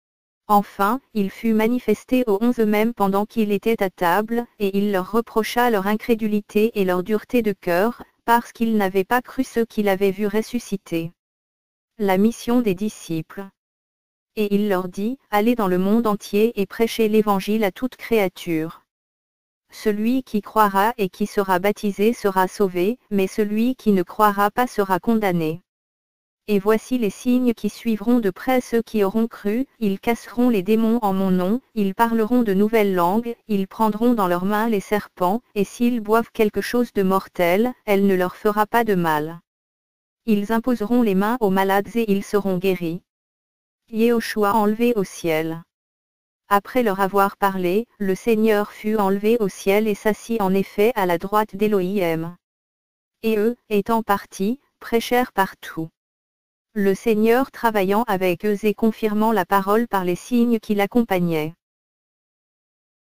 Enfin, il fut manifesté aux 11 eux-mêmes pendant qu'il était à table, et il leur reprocha leur incrédulité et leur dureté de cœur, parce qu'ils n'avaient pas cru ceux qu'il avait vus ressusciter. La mission des disciples. Et il leur dit, allez dans le monde entier et prêchez l'évangile à toute créature. Celui qui croira et qui sera baptisé sera sauvé, mais celui qui ne croira pas sera condamné. Et voici les signes qui suivront de près ceux qui auront cru, ils casseront les démons en mon nom, ils parleront de nouvelles langues, ils prendront dans leurs mains les serpents, et s'ils boivent quelque chose de mortel, elle ne leur fera pas de mal. Ils imposeront les mains aux malades et ils seront guéris. Yéhoshua enlevé au ciel. Après leur avoir parlé, le Seigneur fut enlevé au ciel et s'assit en effet à la droite d'Élohim. Et eux, étant partis, prêchèrent partout. Le Seigneur travaillant avec eux et confirmant la parole par les signes qui l'accompagnaient.